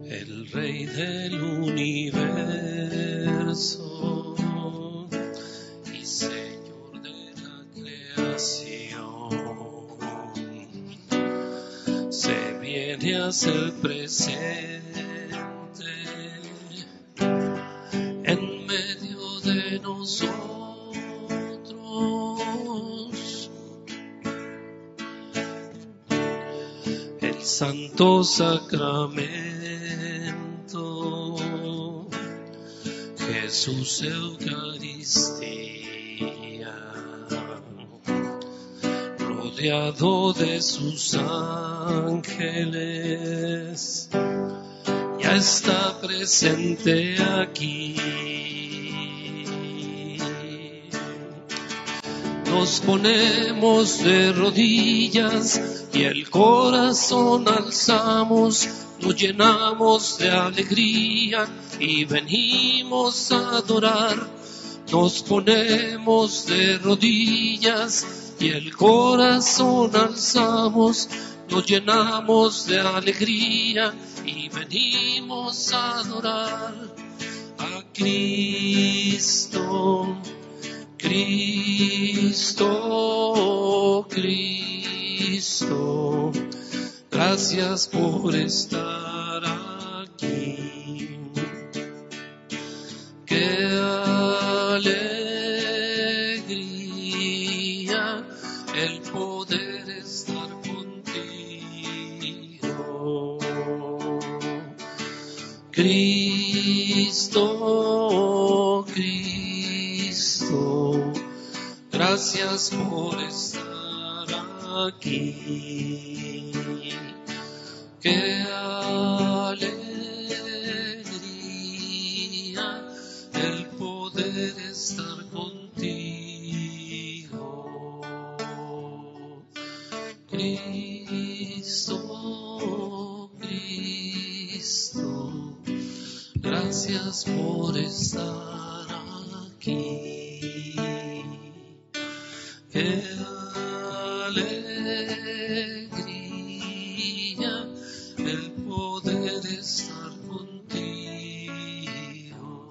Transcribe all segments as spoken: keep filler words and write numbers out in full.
el Rey del universo y Señor de la creación, se viene a ser presente en medio de nosotros. El Santo Sacramento, Jesús Eucaristía, rodeado de sus ángeles, ya está presente aquí. Nos ponemos de rodillas y el corazón alzamos, nos llenamos de alegría y venimos a adorar. Nos ponemos de rodillas y el corazón alzamos, nos llenamos de alegría y venimos a adorar a Cristo, Cristo, Cristo. Gracias por estar aquí. Qué alegría el poder estar contigo. Cristo, Cristo, gracias por estar aquí. Qué alegría el poder estar contigo. Cristo, Cristo, gracias por estar aquí. Qué alegría el poder estar contigo.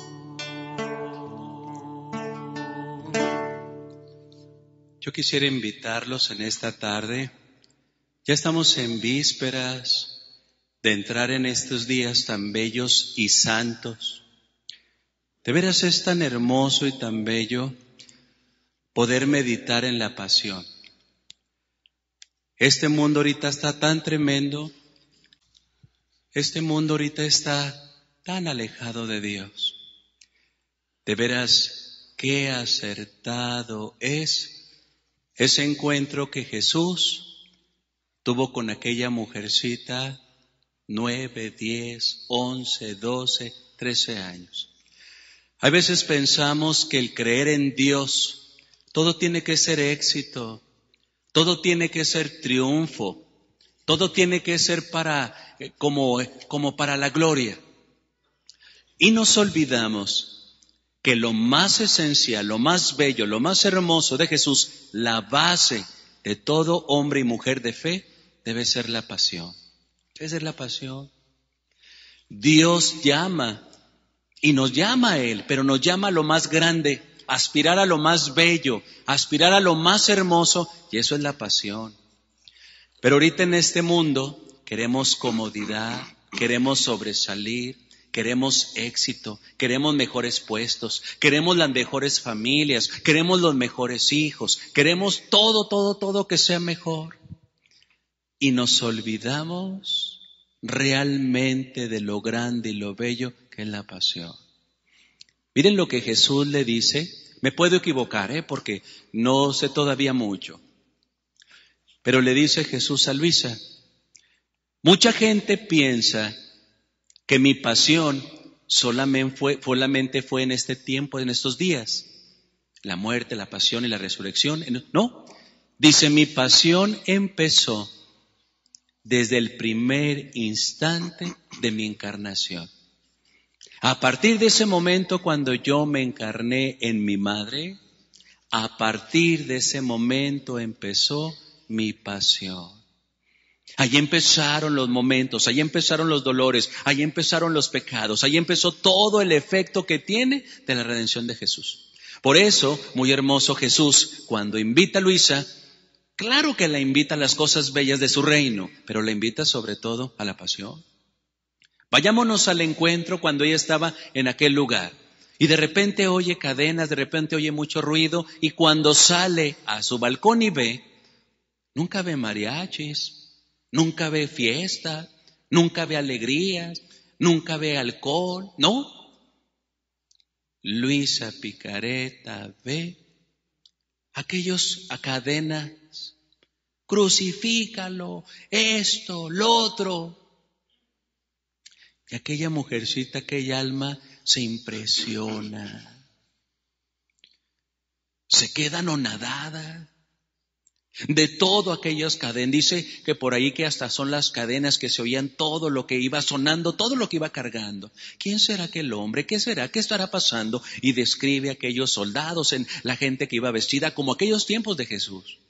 Yo quisiera invitarlos en esta tarde. Ya estamos en vísperas de entrar en estos días tan bellos y santos. De veras es tan hermoso y tan bello poder meditar en la pasión. Este mundo ahorita está tan tremendo. Este mundo ahorita está tan alejado de Dios. De veras, qué acertado es ese encuentro que Jesús tuvo con aquella mujercita, nueve, diez, once, doce, trece años. A veces pensamos que el creer en Dios, todo tiene que ser éxito, todo tiene que ser triunfo, todo tiene que ser para, como, como para la gloria. Y nos olvidamos que lo más esencial, lo más bello, lo más hermoso de Jesús, la base de todo hombre y mujer de fe, debe ser la pasión. Debe ser la pasión. Dios llama, y nos llama a Él, pero nos llama a lo más grande, aspirar a lo más bello, aspirar a lo más hermoso, y eso es la pasión. Pero ahorita en este mundo queremos comodidad, queremos sobresalir, queremos éxito, queremos mejores puestos, queremos las mejores familias, queremos los mejores hijos, queremos todo, todo, todo que sea mejor. Y nos olvidamos realmente de lo grande y lo bello que es la pasión. Miren lo que Jesús le dice. Me puedo equivocar, ¿eh? Porque no sé todavía mucho. Pero le dice Jesús a Luisa, mucha gente piensa que mi pasión solamente fue, solamente fue en este tiempo, en estos días. La muerte, la pasión y la resurrección. No, dice, mi pasión empezó desde el primer instante de mi encarnación. A partir de ese momento cuando yo me encarné en mi madre, a partir de ese momento empezó mi pasión. Ahí empezaron los momentos, ahí empezaron los dolores, ahí empezaron los pecados, ahí empezó todo el efecto que tiene de la redención de Jesús. Por eso, muy hermoso Jesús, cuando invita a Luisa, claro que la invita a las cosas bellas de su reino, pero la invita sobre todo a la pasión. Vayámonos al encuentro cuando ella estaba en aquel lugar. Y de repente oye cadenas, de repente oye mucho ruido, y cuando sale a su balcón y ve, nunca ve mariachis, nunca ve fiesta, nunca ve alegrías, nunca ve alcohol, ¿no? Luisa Picareta ve aquellos a cadenas, crucifícalo, esto, lo otro. Y aquella mujercita, aquella alma se impresiona, se queda anonadada de todo aquellas cadenas. Dice que por ahí que hasta son las cadenas que se oían todo lo que iba sonando, todo lo que iba cargando. ¿Quién será aquel hombre? ¿Qué será? ¿Qué estará pasando? Y describe a aquellos soldados, en la gente que iba vestida como aquellos tiempos de Jesús.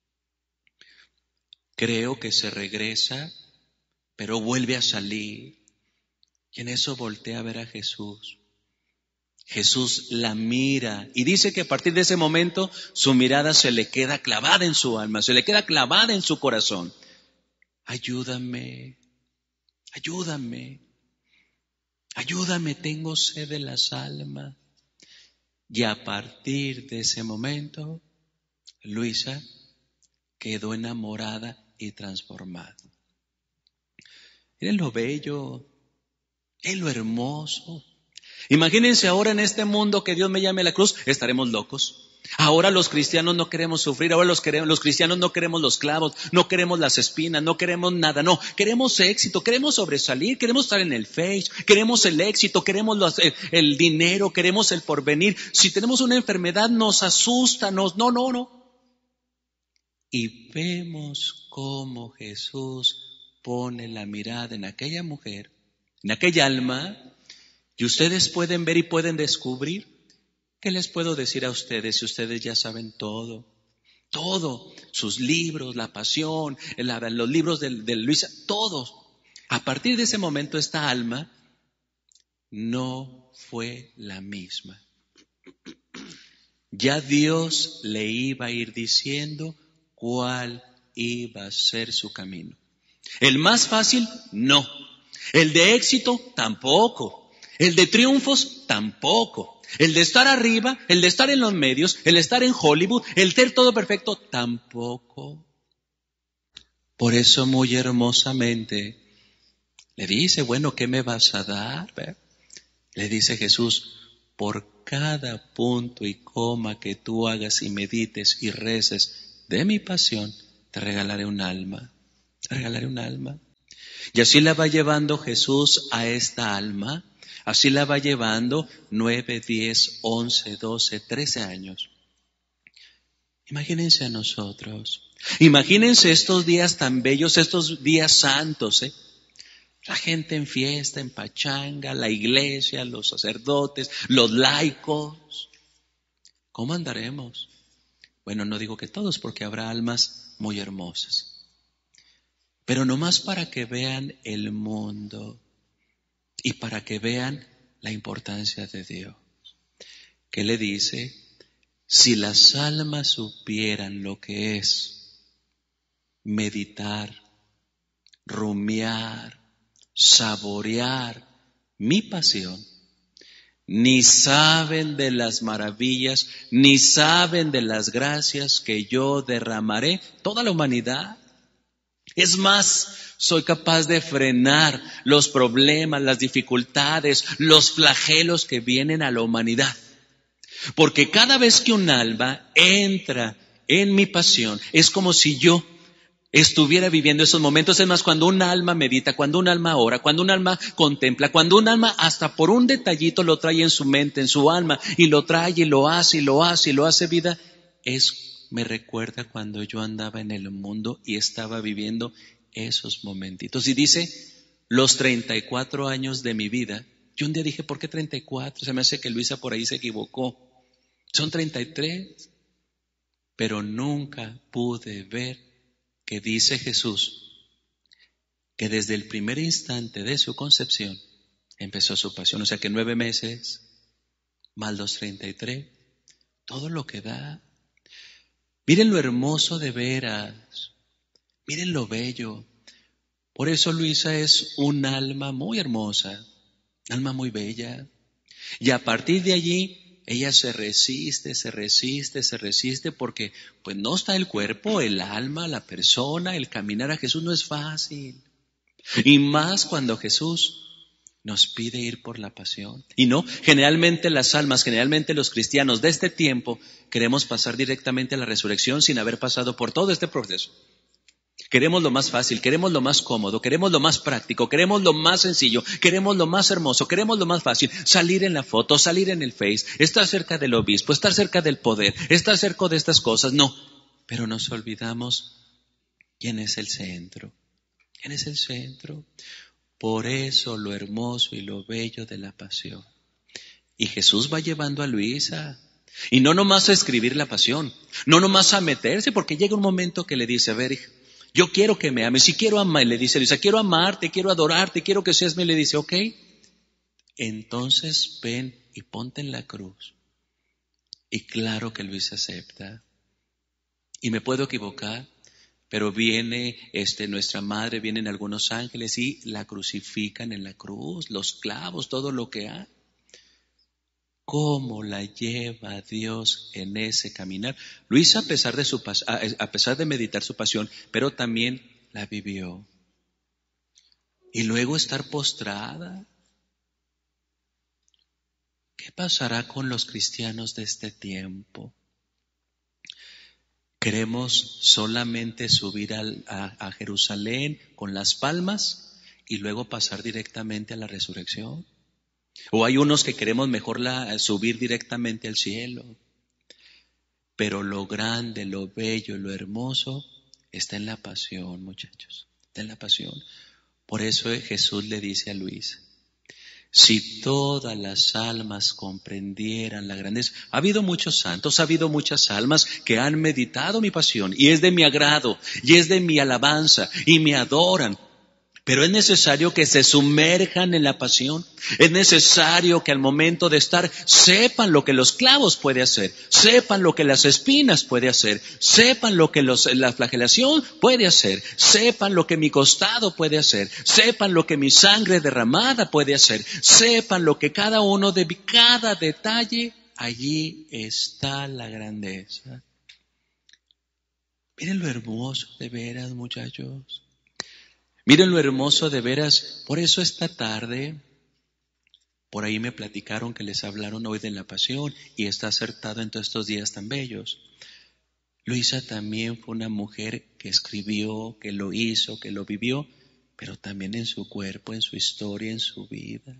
Creo que se regresa, pero vuelve a salir. Y en eso voltea a ver a Jesús. Jesús la mira y dice que a partir de ese momento su mirada se le queda clavada en su alma, se le queda clavada en su corazón. Ayúdame, ayúdame, ayúdame, tengo sed de las almas. Y a partir de ese momento, Luisa quedó enamorada y transformada. Miren lo bello, es lo hermoso. Imagínense ahora en este mundo que Dios me llame a la cruz, estaremos locos. Ahora los cristianos no queremos sufrir, ahora los, queremos, los cristianos no queremos los clavos, no queremos las espinas, no queremos nada, no. Queremos éxito, queremos sobresalir, queremos estar en el Face, queremos el éxito, queremos los, el, el dinero, queremos el porvenir. Si tenemos una enfermedad nos asusta, nos, no, no, no. Y vemos cómo Jesús pone la mirada en aquella mujer, en aquella alma. Y ustedes pueden ver y pueden descubrir. ¿Qué les puedo decir a ustedes si ustedes ya saben todo? Todo, sus libros, la pasión, la, los libros de, de Luisa, todos. A partir de ese momento esta alma no fue la misma. Ya Dios le iba a ir diciendo cuál iba a ser su camino. El más fácil, no. El de éxito, tampoco. El de triunfos, tampoco. El de estar arriba, el de estar en los medios, el de estar en Hollywood, el ser todo perfecto, tampoco. Por eso muy hermosamente le dice, bueno, ¿qué me vas a dar? ¿Ve? Le dice Jesús, por cada punto y coma que tú hagas y medites y reces de mi pasión, te regalaré un alma, te regalaré un alma. Y así la va llevando Jesús a esta alma. Así la va llevando nueve, diez, once, doce, trece años. Imagínense a nosotros. Imagínense estos días tan bellos, estos días santos, ¿eh? La gente en fiesta, en pachanga, la iglesia, los sacerdotes, los laicos. ¿Cómo andaremos? Bueno, no digo que todos, porque habrá almas muy hermosas. Pero nomás para que vean el mundo. Y para que vean la importancia de Dios. ¿Qué le dice? Si las almas supieran lo que es meditar, rumiar, saborear mi pasión, ni saben de las maravillas, ni saben de las gracias que yo derramaré toda la humanidad. Es más, soy capaz de frenar los problemas, las dificultades, los flagelos que vienen a la humanidad. Porque cada vez que un alma entra en mi pasión, es como si yo estuviera viviendo esos momentos. Es más, cuando un alma medita, cuando un alma ora, cuando un alma contempla, cuando un alma hasta por un detallito lo trae en su mente, en su alma, y lo trae y lo hace y lo hace y lo hace vida, es me recuerda cuando yo andaba en el mundo y estaba viviendo esos momentitos. Y dice, los treinta y cuatro años de mi vida, yo un día dije, ¿por qué treinta y cuatro? Se me hace que Luisa por ahí se equivocó. Son treinta y tres. Pero nunca pude ver que dice Jesús, que desde el primer instante de su concepción empezó su pasión. O sea que nueve meses, más los treinta y tres, todo lo que da. Miren lo hermoso de veras, miren lo bello. Por eso Luisa es un alma muy hermosa, un alma muy bella. Y a partir de allí, ella se resiste, se resiste, se resiste, porque pues no está el cuerpo, el alma, la persona, el caminar a Jesús no es fácil. Y más cuando Jesús nos pide ir por la pasión. Y no, generalmente las almas, generalmente los cristianos de este tiempo queremos pasar directamente a la resurrección sin haber pasado por todo este proceso. Queremos lo más fácil, queremos lo más cómodo, queremos lo más práctico, queremos lo más sencillo, queremos lo más hermoso, queremos lo más fácil, salir en la foto, salir en el Face, estar cerca del obispo, estar cerca del poder, estar cerca de estas cosas. No, pero nos olvidamos quién es el centro, quién es el centro. Por eso lo hermoso y lo bello de la pasión. Y Jesús va llevando a Luisa. Y no nomás a escribir la pasión, no nomás a meterse, porque llega un momento que le dice, a ver, hija, yo quiero que me ames, y quiero amar, le dice Luisa, quiero amarte, quiero adorarte, quiero que seas mío. Le dice, ok, entonces ven y ponte en la cruz. Y claro que Luisa acepta. Y me puedo equivocar, pero viene este, nuestra madre, vienen algunos ángeles y la crucifican en la cruz, los clavos, todo lo que hay. ¿Cómo la lleva Dios en ese caminar? Luisa, a pesar de su pas- a, a pesar de meditar su pasión, pero también la vivió. Y luego estar postrada. ¿Qué pasará con los cristianos de este tiempo? Queremos solamente subir al, a, a Jerusalén con las palmas y luego pasar directamente a la resurrección. O hay unos que queremos mejor la, subir directamente al cielo. Pero lo grande, lo bello, lo hermoso está en la pasión, muchachos. Está en la pasión. Por eso Jesús le dice a Luis, si todas las almas comprendieran la grandeza. Ha habido muchos santos, ha habido muchas almas que han meditado mi pasión y es de mi agrado y es de mi alabanza y me adoran. Pero es necesario que se sumerjan en la pasión. Es necesario que al momento de estar sepan lo que los clavos puede hacer, sepan lo que las espinas puede hacer, sepan lo que los, la flagelación puede hacer, sepan lo que mi costado puede hacer, sepan lo que mi sangre derramada puede hacer, sepan lo que cada uno de cada detalle, allí está la grandeza. Miren lo hermoso de veras, muchachos. Miren lo hermoso de veras. Por eso esta tarde, por ahí me platicaron que les hablaron hoy de la pasión y está acertado en todos estos días tan bellos. Luisa también fue una mujer que escribió, que lo hizo, que lo vivió, pero también en su cuerpo, en su historia, en su vida.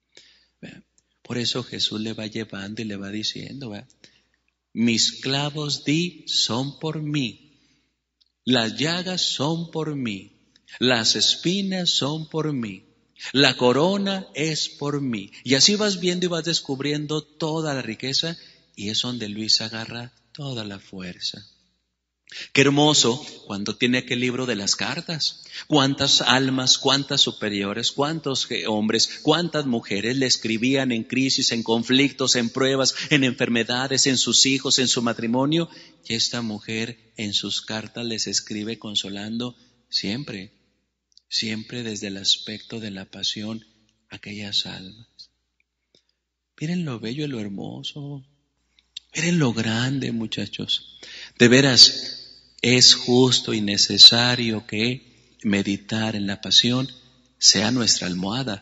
Por eso Jesús le va llevando y le va diciendo, ¿verdad? Mis clavos di son por mí, las llagas son por mí. Las espinas son por mí, la corona es por mí. Y así vas viendo y vas descubriendo toda la riqueza y es donde Luis agarra toda la fuerza. Qué hermoso cuando tiene aquel libro de las cartas. Cuántas almas, cuántas superiores, cuántos hombres, cuántas mujeres le escribían en crisis, en conflictos, en pruebas, en enfermedades, en sus hijos, en su matrimonio. Y esta mujer en sus cartas les escribe consolando siempre. Siempre desde el aspecto de la pasión, aquellas almas. Miren lo bello y lo hermoso. Miren lo grande, muchachos. De veras, es justo y necesario que meditar en la pasión sea nuestra almohada.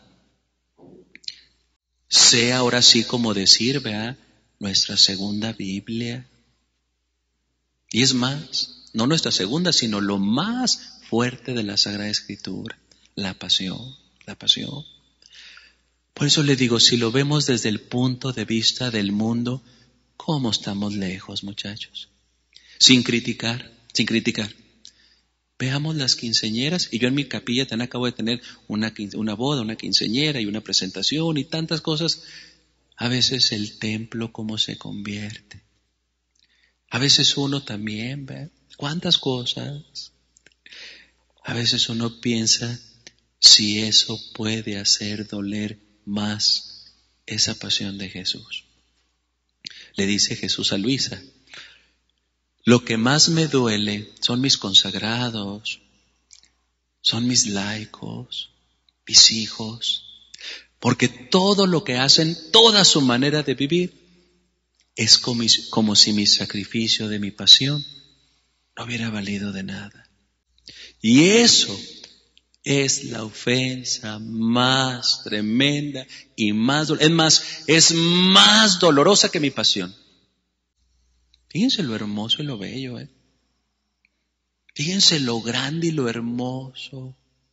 Sea ahora sí como decir, ¿verdad? Nuestra segunda Biblia. Y es más, no nuestra segunda, sino lo más fuerte de la Sagrada Escritura, la pasión, la pasión. Por eso le digo, si lo vemos desde el punto de vista del mundo, ¿cómo estamos lejos, muchachos? Sin criticar, sin criticar. Veamos las quinceañeras, y yo en mi capilla también acabo de tener una, una boda, una quinceañera y una presentación y tantas cosas. A veces el templo cómo se convierte. A veces uno también, ¿ve? ¿Cuántas cosas? A veces uno piensa si eso puede hacer doler más esa pasión de Jesús. Le dice Jesús a Luisa, lo que más me duele son mis consagrados, son mis laicos, mis hijos, porque todo lo que hacen, toda su manera de vivir, es como, como si mi sacrificio de mi pasión no hubiera valido de nada. Y eso es la ofensa más tremenda y más dolorosa. Es más, es más dolorosa que mi pasión. Fíjense lo hermoso y lo bello, ¿eh? Fíjense lo grande y lo hermoso.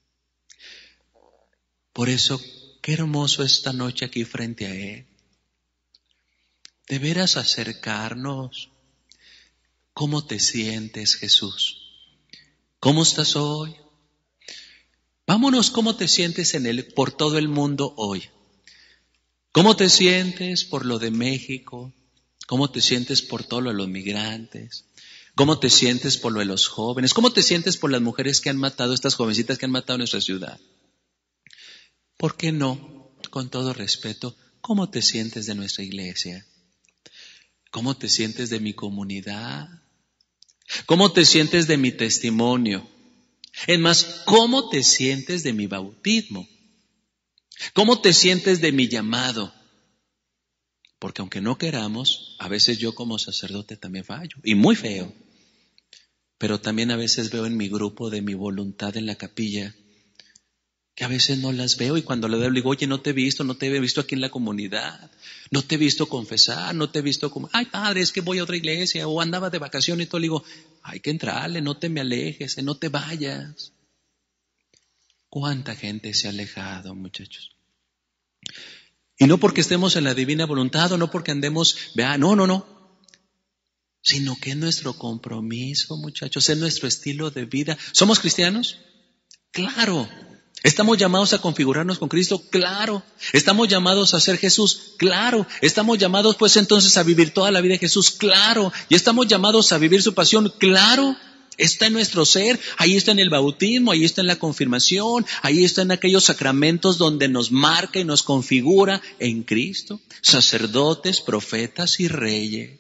Por eso, qué hermoso esta noche aquí frente a Él. De veras acercarnos. ¿Cómo te sientes, Jesús? ¿Cómo estás hoy? Vámonos, ¿cómo te sientes en el, por todo el mundo hoy? ¿Cómo te sientes por lo de México? ¿Cómo te sientes por todo lo de los migrantes? ¿Cómo te sientes por lo de los jóvenes? ¿Cómo te sientes por las mujeres que han matado, estas jovencitas que han matado en nuestra ciudad? ¿Por qué no, con todo respeto, cómo te sientes de nuestra iglesia? ¿Cómo te sientes de mi comunidad? ¿Cómo te sientes de mi testimonio? Es más, ¿cómo te sientes de mi bautismo? ¿Cómo te sientes de mi llamado? Porque aunque no queramos, a veces yo como sacerdote también fallo, y muy feo. Pero también a veces veo en mi grupo de mi voluntad en la capilla, que a veces no las veo y cuando le veo le digo, oye, no te he visto, no te he visto aquí en la comunidad, no te he visto confesar, no te he visto como, ay padre, es que voy a otra iglesia o andaba de vacaciones y todo, le digo, hay que entrarle, no te me alejes, no te vayas. ¿Cuánta gente se ha alejado, muchachos? Y no porque estemos en la divina voluntad o no porque andemos, vea, no, no, no, sino que es nuestro compromiso, muchachos, es nuestro estilo de vida. ¿Somos cristianos? Claro. ¿Estamos llamados a configurarnos con Cristo? Claro. ¿Estamos llamados a ser Jesús? Claro. ¿Estamos llamados pues entonces a vivir toda la vida de Jesús? Claro. ¿Y estamos llamados a vivir su pasión? Claro. Está en nuestro ser, ahí está en el bautismo, ahí está en la confirmación, ahí está en aquellos sacramentos donde nos marca y nos configura en Cristo, sacerdotes, profetas y reyes.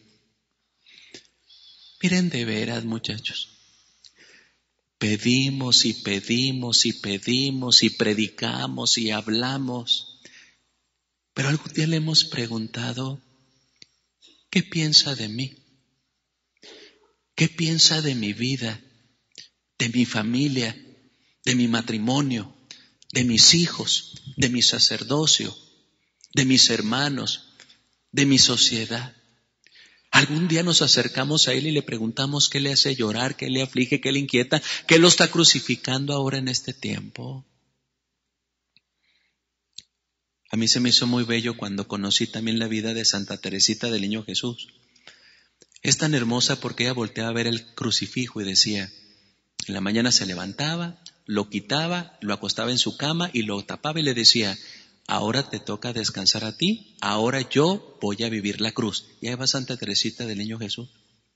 Miren de veras, muchachos. Pedimos y pedimos y pedimos y predicamos y hablamos. Pero algún día le hemos preguntado, ¿qué piensa de mí? ¿Qué piensa de mi vida, de mi familia, de mi matrimonio, de mis hijos, de mi sacerdocio, de mis hermanos, de mi sociedad? Algún día nos acercamos a Él y le preguntamos qué le hace llorar, qué le aflige, qué le inquieta, qué lo está crucificando ahora en este tiempo. A mí se me hizo muy bello cuando conocí también la vida de Santa Teresita del Niño Jesús. Es tan hermosa porque ella volteaba a ver el crucifijo y decía, en la mañana se levantaba, lo quitaba, lo acostaba en su cama y lo tapaba y le decía, ahora te toca descansar a ti, ahora yo voy a vivir la cruz. Y ahí va Santa Teresita del Niño Jesús.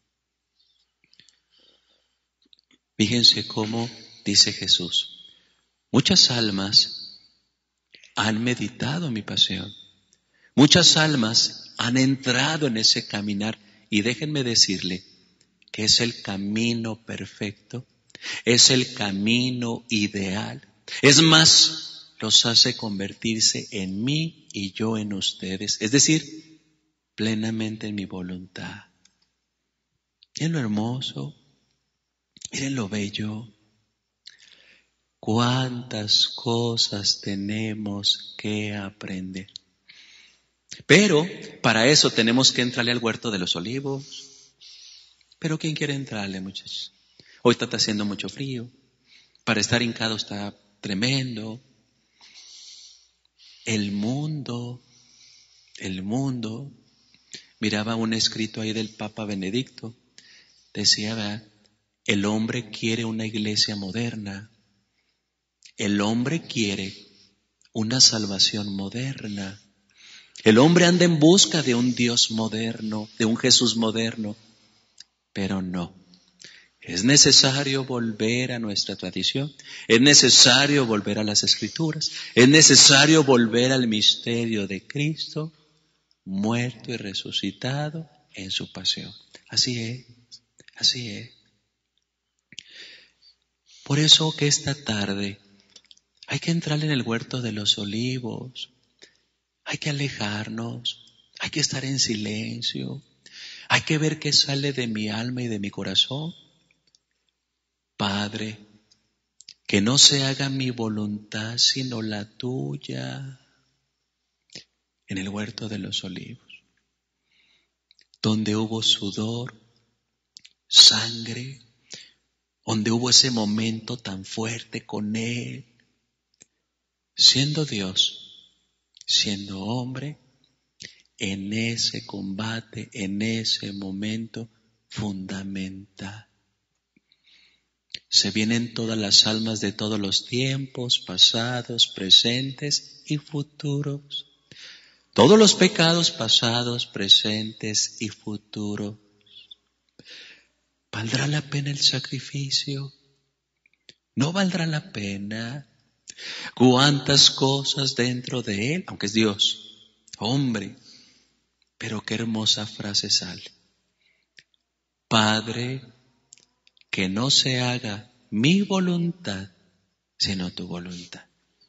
Fíjense cómo dice Jesús, muchas almas han meditado mi pasión, muchas almas han entrado en ese caminar y déjenme decirle que es el camino perfecto, es el camino ideal. Es más, los hace convertirse en mí y yo en ustedes, es decir, plenamente en mi voluntad. Miren lo hermoso, miren lo bello. Cuántas cosas tenemos que aprender. Pero para eso tenemos que entrarle al huerto de los olivos. Pero ¿quién quiere entrarle, muchachos? Hoy está haciendo mucho frío. Para estar hincado está tremendo. El mundo, el mundo, miraba un escrito ahí del Papa Benedicto. Decía, ¿verdad? El hombre quiere una iglesia moderna. El hombre quiere una salvación moderna. El hombre anda en busca de un Dios moderno, de un Jesús moderno. Pero no. Es necesario volver a nuestra tradición, es necesario volver a las Escrituras, es necesario volver al misterio de Cristo, muerto y resucitado en su pasión. Así es, así es. Por eso que esta tarde hay que entrar en el huerto de los olivos, hay que alejarnos, hay que estar en silencio, hay que ver qué sale de mi alma y de mi corazón. Padre, que no se haga mi voluntad sino la tuya. En el huerto de los olivos, donde hubo sudor, sangre, donde hubo ese momento tan fuerte con Él, siendo Dios, siendo hombre, en ese combate, en ese momento fundamental. Se vienen todas las almas de todos los tiempos, pasados, presentes y futuros. Todos los pecados pasados, presentes y futuros. ¿Valdrá la pena el sacrificio? ¿No valdrá la pena? ¿Cuántas cosas dentro de Él? Aunque es Dios, hombre, pero qué hermosa frase sale. Padre, que no se haga mi voluntad, sino tu voluntad.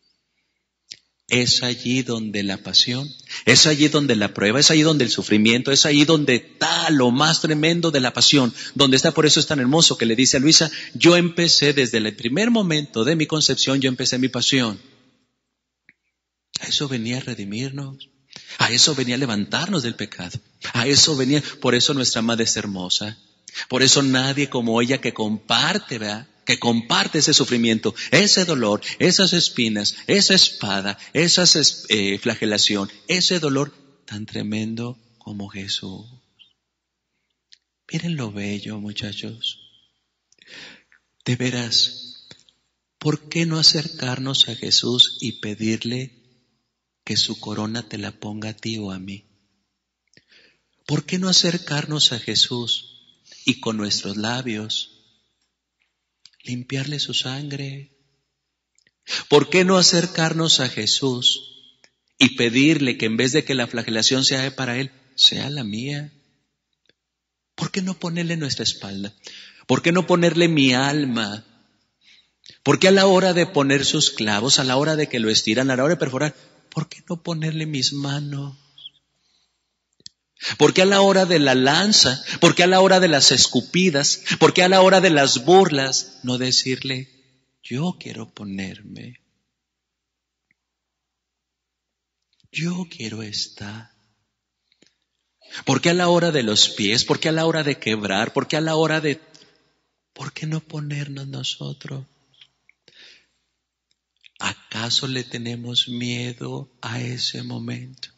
Es allí donde la pasión, es allí donde la prueba, es allí donde el sufrimiento, es allí donde está lo más tremendo de la pasión, donde está, por eso es tan hermoso que le dice a Luisa, yo empecé desde el primer momento de mi concepción, yo empecé mi pasión. A eso venía a redimirnos, a eso venía a levantarnos del pecado, a eso venía, por eso nuestra madre es hermosa, por eso nadie como ella que comparte, ¿verdad? Que comparte ese sufrimiento, ese dolor, esas espinas, esa espada, esa eh, flagelación, ese dolor tan tremendo como Jesús. Miren lo bello, muchachos. De veras, ¿por qué no acercarnos a Jesús y pedirle que su corona te la ponga a ti o a mí? ¿Por qué no acercarnos a Jesús y con nuestros labios limpiarle su sangre? ¿Por qué no acercarnos a Jesús y pedirle que en vez de que la flagelación sea para Él, sea la mía? ¿Por qué no ponerle nuestra espalda? ¿Por qué no ponerle mi alma? ¿Por qué a la hora de poner sus clavos, a la hora de que lo estiran, a la hora de perforar, por qué no ponerle mis manos? ¿Por qué a la hora de la lanza? ¿Por qué a la hora de las escupidas? ¿Por qué a la hora de las burlas no decirle, yo quiero ponerme? Yo quiero estar. ¿Por qué a la hora de los pies? ¿Por qué a la hora de quebrar? ¿Por qué a la hora de... ¿Por qué no ponernos nosotros? ¿Acaso le tenemos miedo a ese momento?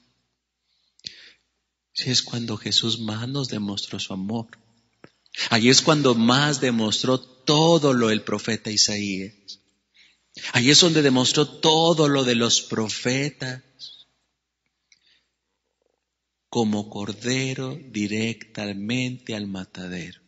Si es cuando Jesús más nos demostró su amor. Allí es cuando más demostró todo lo del profeta Isaías. Allí es donde demostró todo lo de los profetas. Como cordero directamente al matadero.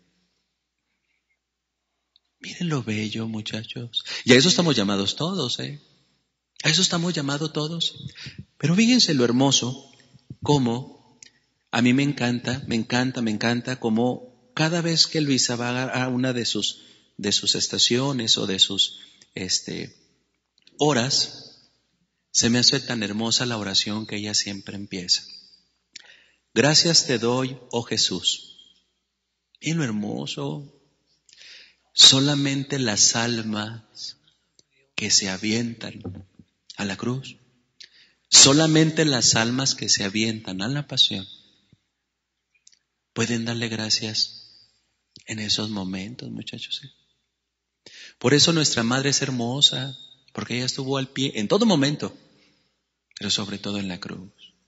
Miren lo bello, muchachos. Y a eso estamos llamados todos, ¿eh? A eso estamos llamados todos. Pero fíjense lo hermoso, cómo a mí me encanta, me encanta, me encanta, como cada vez que Luisa va a una de sus, de sus estaciones o de sus este, horas, se me hace tan hermosa la oración que ella siempre empieza. Gracias te doy, oh Jesús. Y lo hermoso, solamente las almas que se avientan a la cruz, solamente las almas que se avientan a la pasión, pueden darle gracias en esos momentos, muchachos. ¿eh? Por eso nuestra madre es hermosa, porque ella estuvo al pie en todo momento, pero sobre todo en la cruz.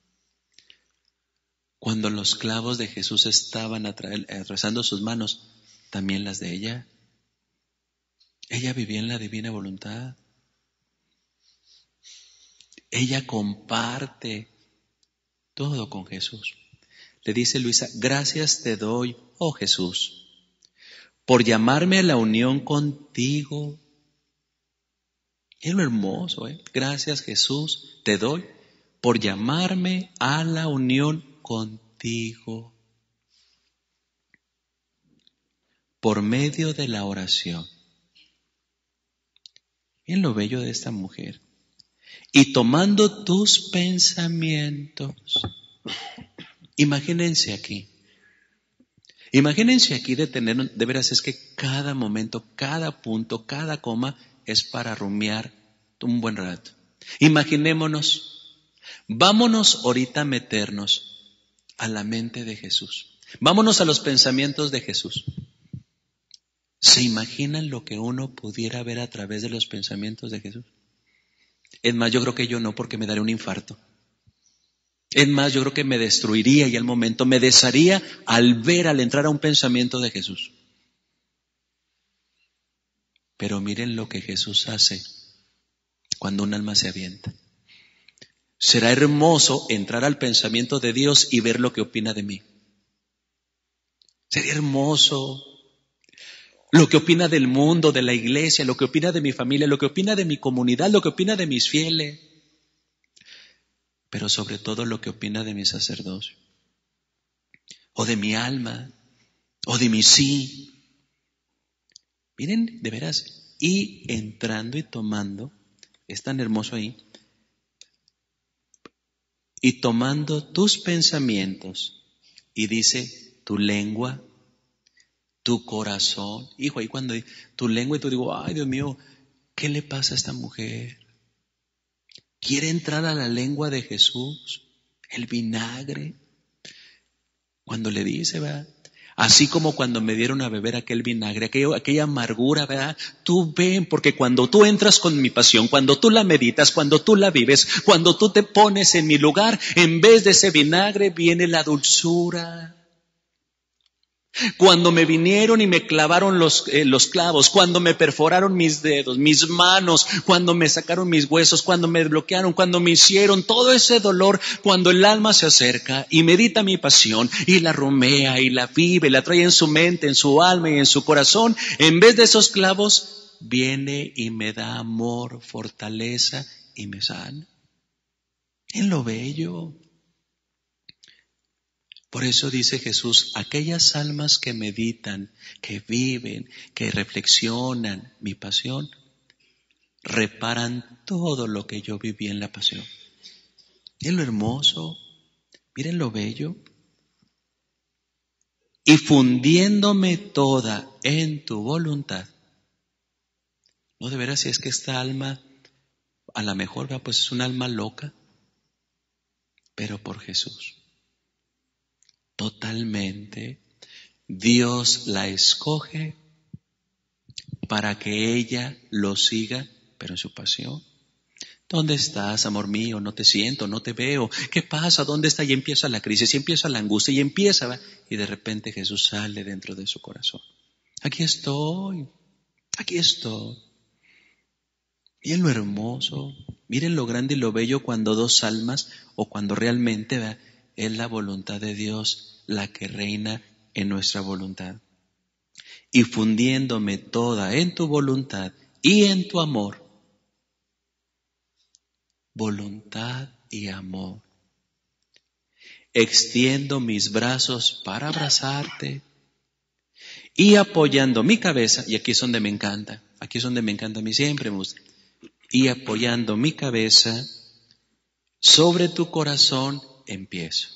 Cuando los clavos de Jesús estaban atravesando sus manos, también las de ella. Ella vivía en la divina voluntad. Ella comparte todo con Jesús. Le dice Luisa, gracias te doy, oh Jesús, por llamarme a la unión contigo. Es lo hermoso, ¿eh? Gracias, Jesús, te doy por llamarme a la unión contigo. Por medio de la oración. Miren lo bello de esta mujer. Y tomando tus pensamientos. Imagínense aquí. Imagínense aquí de tener, de veras es que cada momento, cada punto, cada coma es para rumiar un buen rato. Imaginémonos, vámonos ahorita a meternos a la mente de Jesús. Vámonos a los pensamientos de Jesús. ¿Se imaginan lo que uno pudiera ver a través de los pensamientos de Jesús? Es más, yo creo que yo no, porque me daría un infarto. Es más, yo creo que me destruiría y al momento me desharía al ver, al entrar a un pensamiento de Jesús. Pero miren lo que Jesús hace cuando un alma se avienta. Será hermoso entrar al pensamiento de Dios y ver lo que opina de mí. Sería hermoso lo que opina del mundo, de la iglesia, lo que opina de mi familia, lo que opina de mi comunidad, lo que opina de mis fieles. Pero sobre todo lo que opina de mi sacerdocio, o de mi alma, o de mi sí. Miren, de veras, y entrando y tomando, es tan hermoso ahí, y tomando tus pensamientos, y dice tu lengua, tu corazón. Hijo, ahí cuando tu lengua y tú digo, ay Dios mío, ¿qué le pasa a esta mujer? Quiere entrar a la lengua de Jesús, el vinagre. Cuando le dice, ¿verdad? Así como cuando me dieron a beber aquel vinagre, aquella, aquella amargura, ¿verdad? Tú ven, porque cuando tú entras con mi pasión, cuando tú la meditas, cuando tú la vives, cuando tú te pones en mi lugar, en vez de ese vinagre viene la dulzura. Cuando me vinieron y me clavaron los, eh, los clavos, cuando me perforaron mis dedos, mis manos, cuando me sacaron mis huesos, cuando me bloquearon, cuando me hicieron todo ese dolor, cuando el alma se acerca y medita mi pasión y la rumea y la vive, la trae en su mente, en su alma y en su corazón, en vez de esos clavos, viene y me da amor, fortaleza y me sana. En lo bello. Por eso dice Jesús, aquellas almas que meditan, que viven, que reflexionan mi pasión, reparan todo lo que yo viví en la pasión. Miren lo hermoso, miren lo bello. Y fundiéndome toda en tu voluntad. No, de veras, si es que esta alma, a lo mejor, pues es un alma loca, pero por Jesús. Totalmente, Dios la escoge para que ella lo siga, pero en su pasión. ¿Dónde estás, amor mío? No te siento, no te veo. ¿Qué pasa? ¿Dónde está? Y empieza la crisis, y empieza la angustia, y empieza, ¿va? Y de repente Jesús sale dentro de su corazón. Aquí estoy, aquí estoy. Miren lo hermoso, miren lo grande y lo bello cuando dos almas, o cuando realmente, ¿va? Es la voluntad de Dios la que reina en nuestra voluntad. Y fundiéndome toda en tu voluntad y en tu amor. Voluntad y amor. Extiendo mis brazos para abrazarte y apoyando mi cabeza, y aquí es donde me encanta, aquí es donde me encanta a mí siempre, me gusta, y apoyando mi cabeza sobre tu corazón empiezo.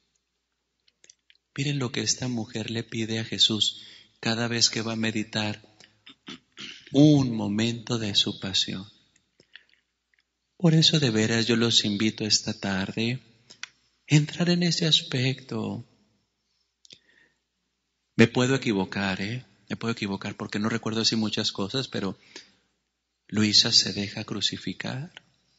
Miren lo que esta mujer le pide a Jesús cada vez que va a meditar un momento de su pasión. Por eso de veras yo los invito esta tarde a entrar en ese aspecto. Me puedo equivocar, ¿eh? Me puedo equivocar porque no recuerdo así muchas cosas, pero Luisa se deja crucificar.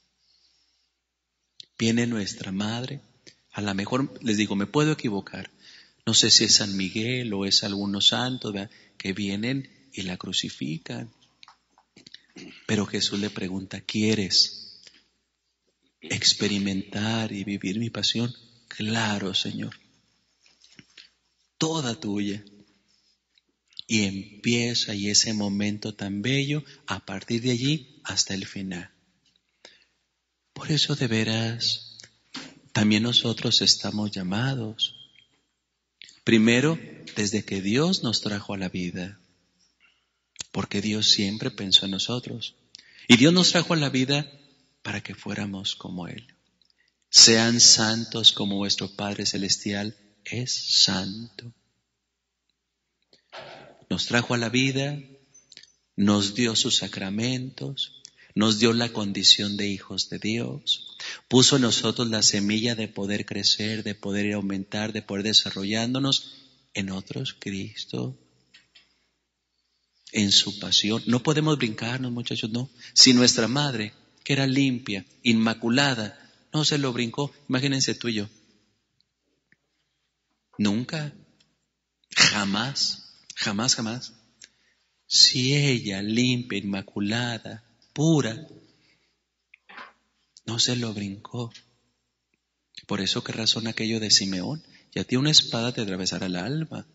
Viene nuestra madre. A lo mejor les digo, me puedo equivocar. No sé si es San Miguel o es algunos santos, ¿verdad?, que vienen y la crucifican. Pero Jesús le pregunta, ¿quieres experimentar y vivir mi pasión? Claro, Señor. Toda tuya. Y empieza y ese momento tan bello a partir de allí hasta el final. Por eso de veras, también nosotros estamos llamados. Primero, desde que Dios nos trajo a la vida. Porque Dios siempre pensó en nosotros. Y Dios nos trajo a la vida para que fuéramos como Él. Sean santos como vuestro Padre Celestial es santo. Nos trajo a la vida, nos dio sus sacramentos, nos dio la condición de hijos de Dios, puso en nosotros la semilla de poder crecer, de poder aumentar, de poder desarrollándonos en otros Cristo, en su pasión. No podemos brincarnos, muchachos, no. Si nuestra madre, que era limpia, inmaculada, no se lo brincó, imagínense tú y yo. Nunca, jamás. Jamás, jamás. Si ella, limpia, inmaculada, pura, no se lo brincó. Por eso que razón aquello de Simeón, y a ti una espada te atravesará el alma.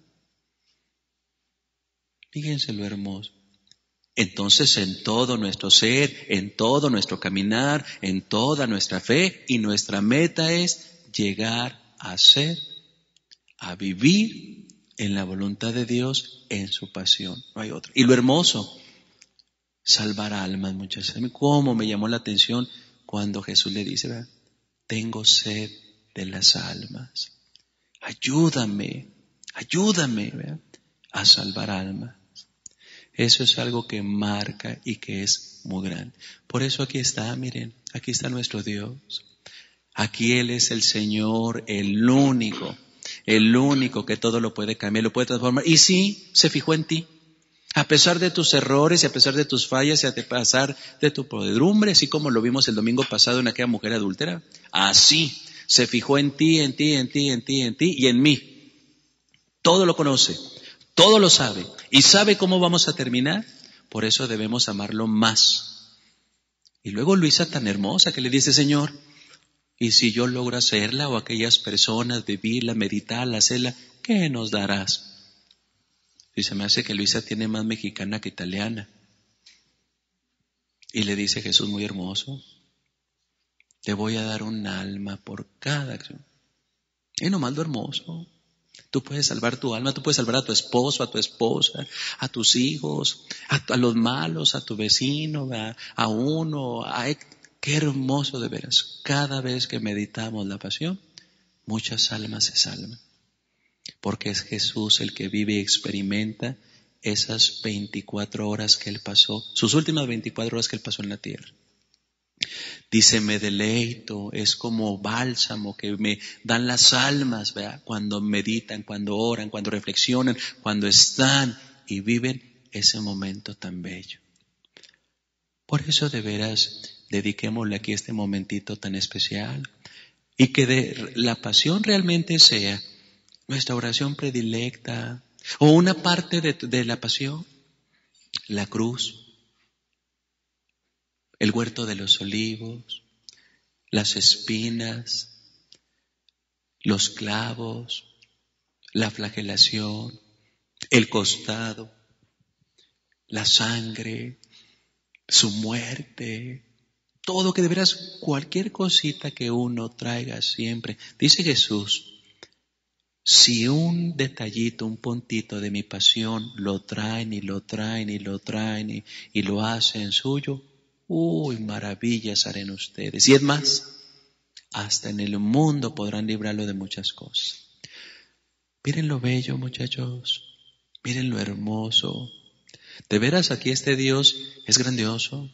Fíjense lo hermoso. Entonces en todo nuestro ser, en todo nuestro caminar, en toda nuestra fe, y nuestra meta es llegar a ser, a vivir en la voluntad de Dios, en su pasión. No hay otra. Y lo hermoso, salvar almas, muchachos. ¿Cómo me llamó la atención cuando Jesús le dice, ¿verdad? Tengo sed de las almas. Ayúdame, ayúdame, ¿verdad? A salvar almas. Eso es algo que marca y que es muy grande. Por eso aquí está, miren, aquí está nuestro Dios. Aquí Él es el Señor, el único. El único que todo lo puede cambiar, lo puede transformar. Y sí, se fijó en ti. A pesar de tus errores y a pesar de tus fallas y a pesar de tu podredumbre, así como lo vimos el domingo pasado en aquella mujer adúltera, así se fijó en ti, en ti, en ti, en ti, en ti y en mí. Todo lo conoce, todo lo sabe y sabe cómo vamos a terminar. Por eso debemos amarlo más. Y luego Luisa tan hermosa que le dice, Señor, y si yo logro hacerla o aquellas personas, vivirla, meditarla, hacerla, ¿qué nos darás? Y se me hace que Luisa tiene más mexicana que italiana. Y le dice Jesús muy hermoso, te voy a dar un alma por cada acción. Y nomás lo hermoso. Tú puedes salvar tu alma, tú puedes salvar a tu esposo, a tu esposa, a tus hijos, a, a los malos, a tu vecino, a, a uno, a... Qué hermoso de veras. Cada vez que meditamos la pasión, muchas almas se salvan. Porque es Jesús el que vive y experimenta esas veinticuatro horas que Él pasó, sus últimas veinticuatro horas que Él pasó en la tierra. Dice, me deleito, es como bálsamo que me dan las almas, ¿verdad? Cuando meditan, cuando oran, cuando reflexionan, cuando están y viven ese momento tan bello. Por eso de veras, dediquémosle aquí este momentito tan especial y que de la pasión realmente sea nuestra oración predilecta o una parte de, de la pasión, la cruz, el huerto de los olivos, las espinas, los clavos, la flagelación, el costado, la sangre, su muerte, todo que de veras cualquier cosita que uno traiga siempre. Dice Jesús, si un detallito, un puntito de mi pasión lo traen y lo traen y lo traen y, y lo hacen suyo, uy, maravillas harán ustedes. Y es más, hasta en el mundo podrán librarlo de muchas cosas. Miren lo bello, muchachos. Miren lo hermoso. De veras aquí este Dios es grandioso.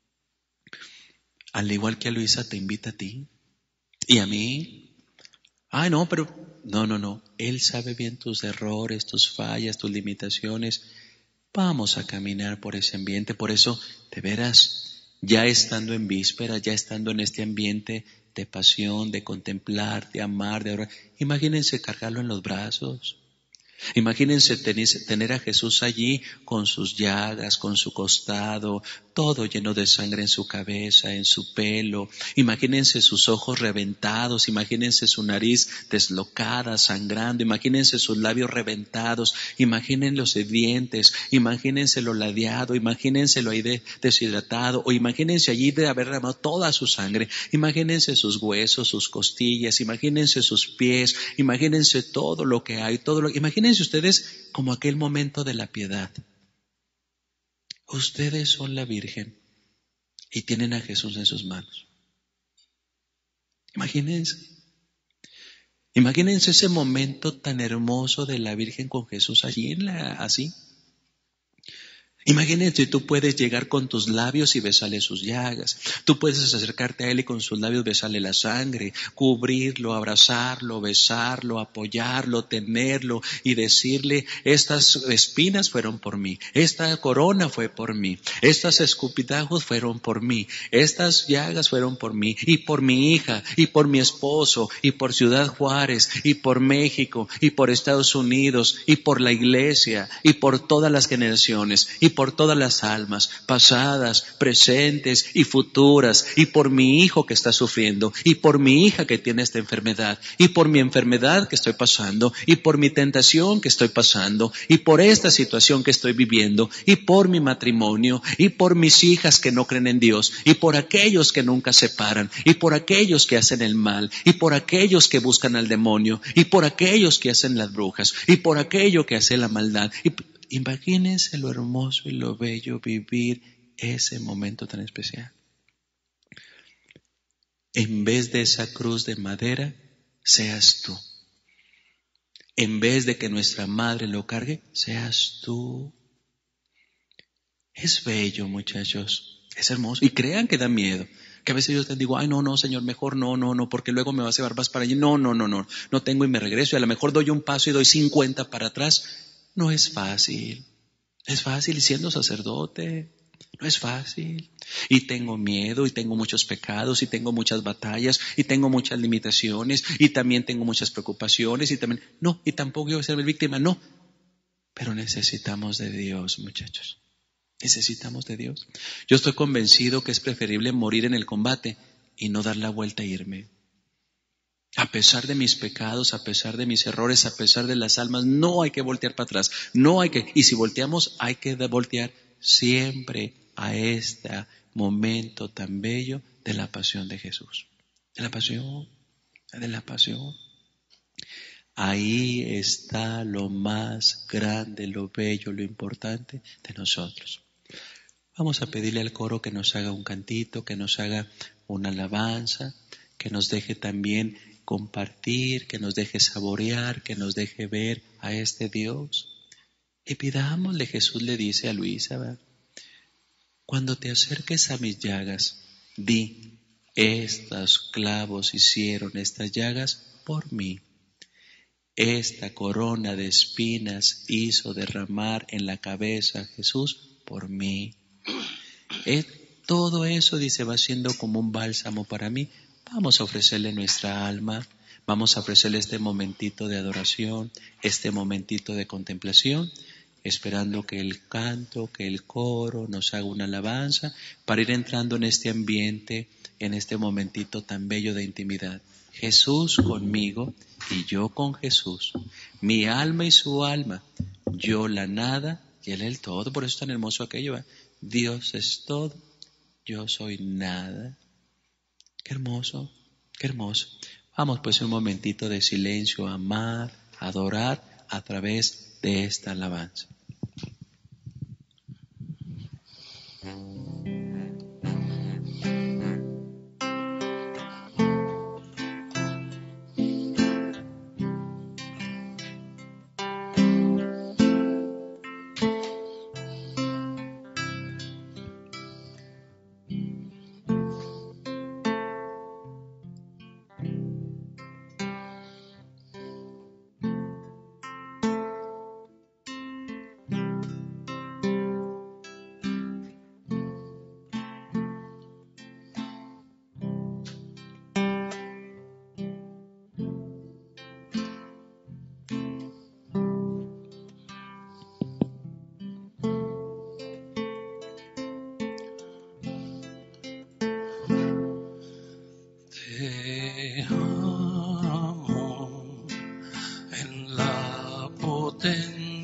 Al igual que a Luisa te invita a ti y a mí. Ay, no, pero no, no, no. Él sabe bien tus errores, tus fallas, tus limitaciones. Vamos a caminar por ese ambiente. Por eso, de veras, ya estando en víspera, ya estando en este ambiente de pasión, de contemplar, de amar, de orar, imagínense cargarlo en los brazos. Imagínense tener a Jesús allí con sus llagas, con su costado, todo lleno de sangre en su cabeza, en su pelo. Imagínense sus ojos reventados, imagínense su nariz deslocada, sangrando, imagínense sus labios reventados, imaginen los dientes, imagínense lo ladeado, imagínense lo ahí de, deshidratado, o imagínense allí de haber derramado toda su sangre, imagínense sus huesos, sus costillas, imagínense sus pies, imagínense todo lo que hay, todo lo, imagínense ustedes como aquel momento de la piedad. Ustedes son la Virgen y tienen a Jesús en sus manos. Imagínense. Imagínense ese momento tan hermoso de la Virgen con Jesús allí en la, así. Imagínate, tú puedes llegar con tus labios y besarle sus llagas. Tú puedes acercarte a Él y con sus labios besarle la sangre, cubrirlo, abrazarlo, besarlo, apoyarlo, tenerlo y decirle, estas espinas fueron por mí, esta corona fue por mí, estas escupitajos fueron por mí, estas llagas fueron por mí y por mi hija y por mi esposo y por Ciudad Juárez y por México y por Estados Unidos y por la iglesia y por todas las generaciones y por todas las almas, pasadas, presentes y futuras, y por mi hijo que está sufriendo, y por mi hija que tiene esta enfermedad, y por mi enfermedad que estoy pasando, y por mi tentación que estoy pasando, y por esta situación que estoy viviendo, y por mi matrimonio, y por mis hijas que no creen en Dios, y por aquellos que nunca se paran, y por aquellos que hacen el mal, y por aquellos que buscan al demonio, y por aquellos que hacen las brujas, y por aquello que hace la maldad. Y imagínense lo hermoso y lo bello vivir ese momento tan especial. En vez de esa cruz de madera, seas tú. En vez de que nuestra madre lo cargue, seas tú. Es bello, muchachos. Es hermoso. Y crean que da miedo. Que a veces yo te digo, ay, no, no, Señor, mejor no, no, no, porque luego me vas a llevar más para allí. No, no, no, no. No tengo y me regreso. Y a lo mejor doy un paso y doy cincuenta para atrás. No es fácil. Es fácil siendo sacerdote. No es fácil. Y tengo miedo, y tengo muchos pecados, y tengo muchas batallas, y tengo muchas limitaciones, y también tengo muchas preocupaciones, y también, no, y tampoco yo voy a ser víctima, no. Pero necesitamos de Dios, muchachos. Necesitamos de Dios. Yo estoy convencido que es preferible morir en el combate y no dar la vuelta e irme. A pesar de mis pecados, a pesar de mis errores, a pesar de las almas, no hay que voltear para atrás. No hay que, y si volteamos, hay que voltear siempre a este momento tan bello de la pasión de Jesús. De la pasión, de la pasión. Ahí está lo más grande, lo bello, lo importante de nosotros. Vamos a pedirle al coro que nos haga un cantito, que nos haga una alabanza, que nos deje también compartir, que nos deje saborear, que nos deje ver a este Dios. Y pidámosle, Jesús le dice a Luisa, ¿verdad? Cuando te acerques a mis llagas, di, estos clavos hicieron estas llagas por mí. Esta corona de espinas hizo derramar en la cabeza Jesús por mí. Eh, todo eso, dice, va siendo como un bálsamo para mí. Vamos a ofrecerle nuestra alma, vamos a ofrecerle este momentito de adoración, este momentito de contemplación, esperando que el canto, que el coro nos haga una alabanza para ir entrando en este ambiente, en este momentito tan bello de intimidad. Jesús conmigo y yo con Jesús, mi alma y su alma, yo la nada y Él el todo. Por eso es tan hermoso aquello, ¿eh? Dios es todo, yo soy nada. Qué hermoso, qué hermoso. Vamos pues un momentito de silencio, a amar, a adorar a través de esta alabanza.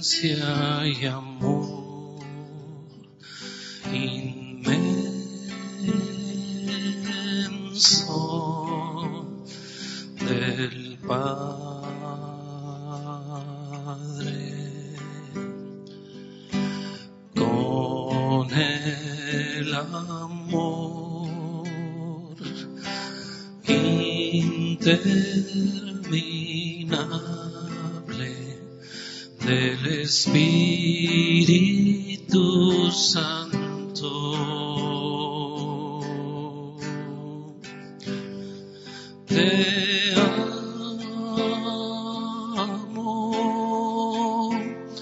presencia y amor inmenso del Padre, con el amor interminable del Espíritu Santo. Te amo,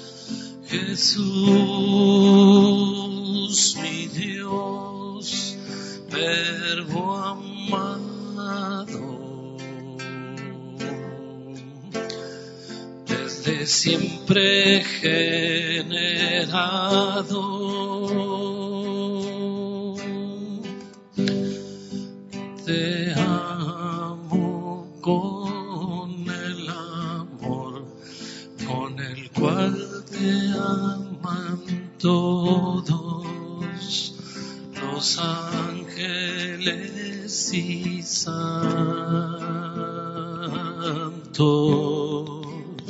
Jesús, mi Dios, Verbo amado, desde siempre generado. Te amo con el amor con el cual te aman todos los ángeles y santos.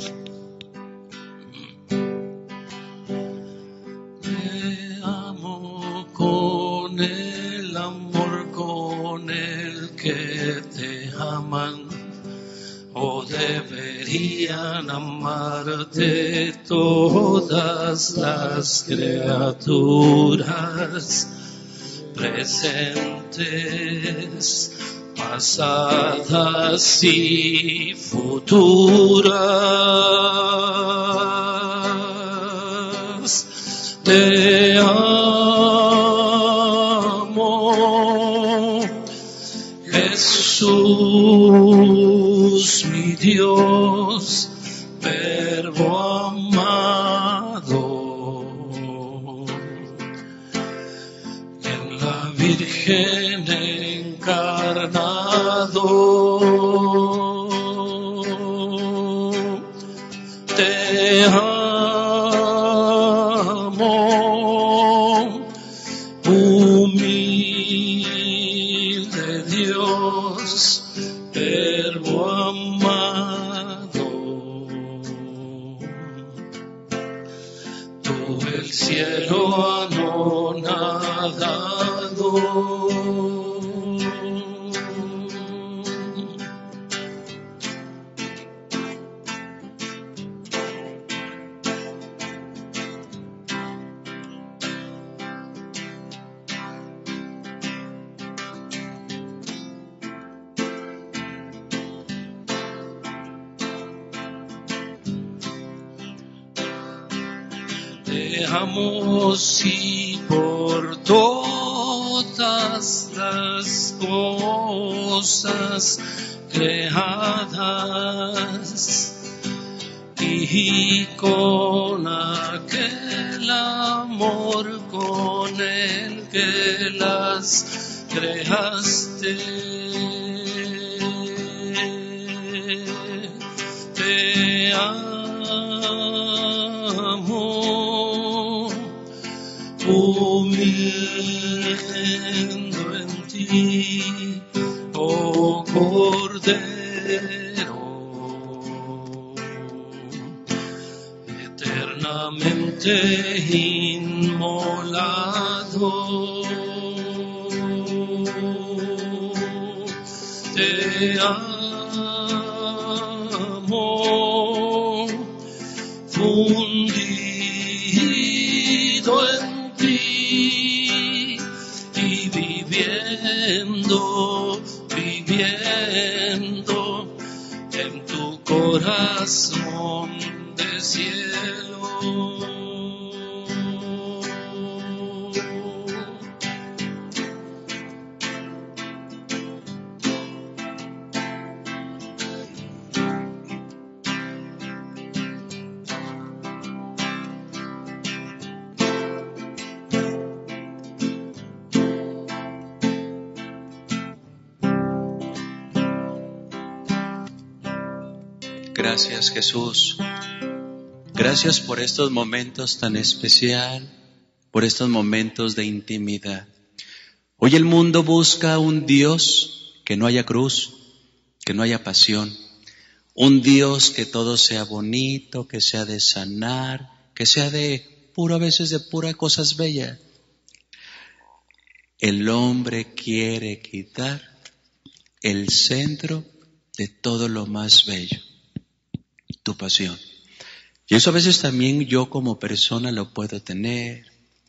Te amo con el amor con el que te aman, o deberían amarte todas las criaturas presentes, pasadas y futuras. Te amo, Jesús, mi Dios, Verbo amado, en la Virgen encarnado. Te amo, humilde Dios, Verbo amado, tú el cielo anonadado. Te amo sí por todas las cosas creadas y con aquel amor con el que las creaste. Te amo, humillando en ti, oh Cordero, eternamente inmolado. Te amo, fundido en ti y viviendo, viviendo en tu corazón de cielo. Gracias, Jesús, Gracias por estos momentos tan especiales, por estos momentos de intimidad. Hoy el mundo busca un Dios que no haya cruz, que no haya pasión. Un Dios que todo sea bonito, que sea de sanar, que sea de puro, a veces de pura cosas bellas. El hombre quiere quitar el centro de todo lo más bello, tu pasión. Y eso a veces también yo como persona lo puedo tener.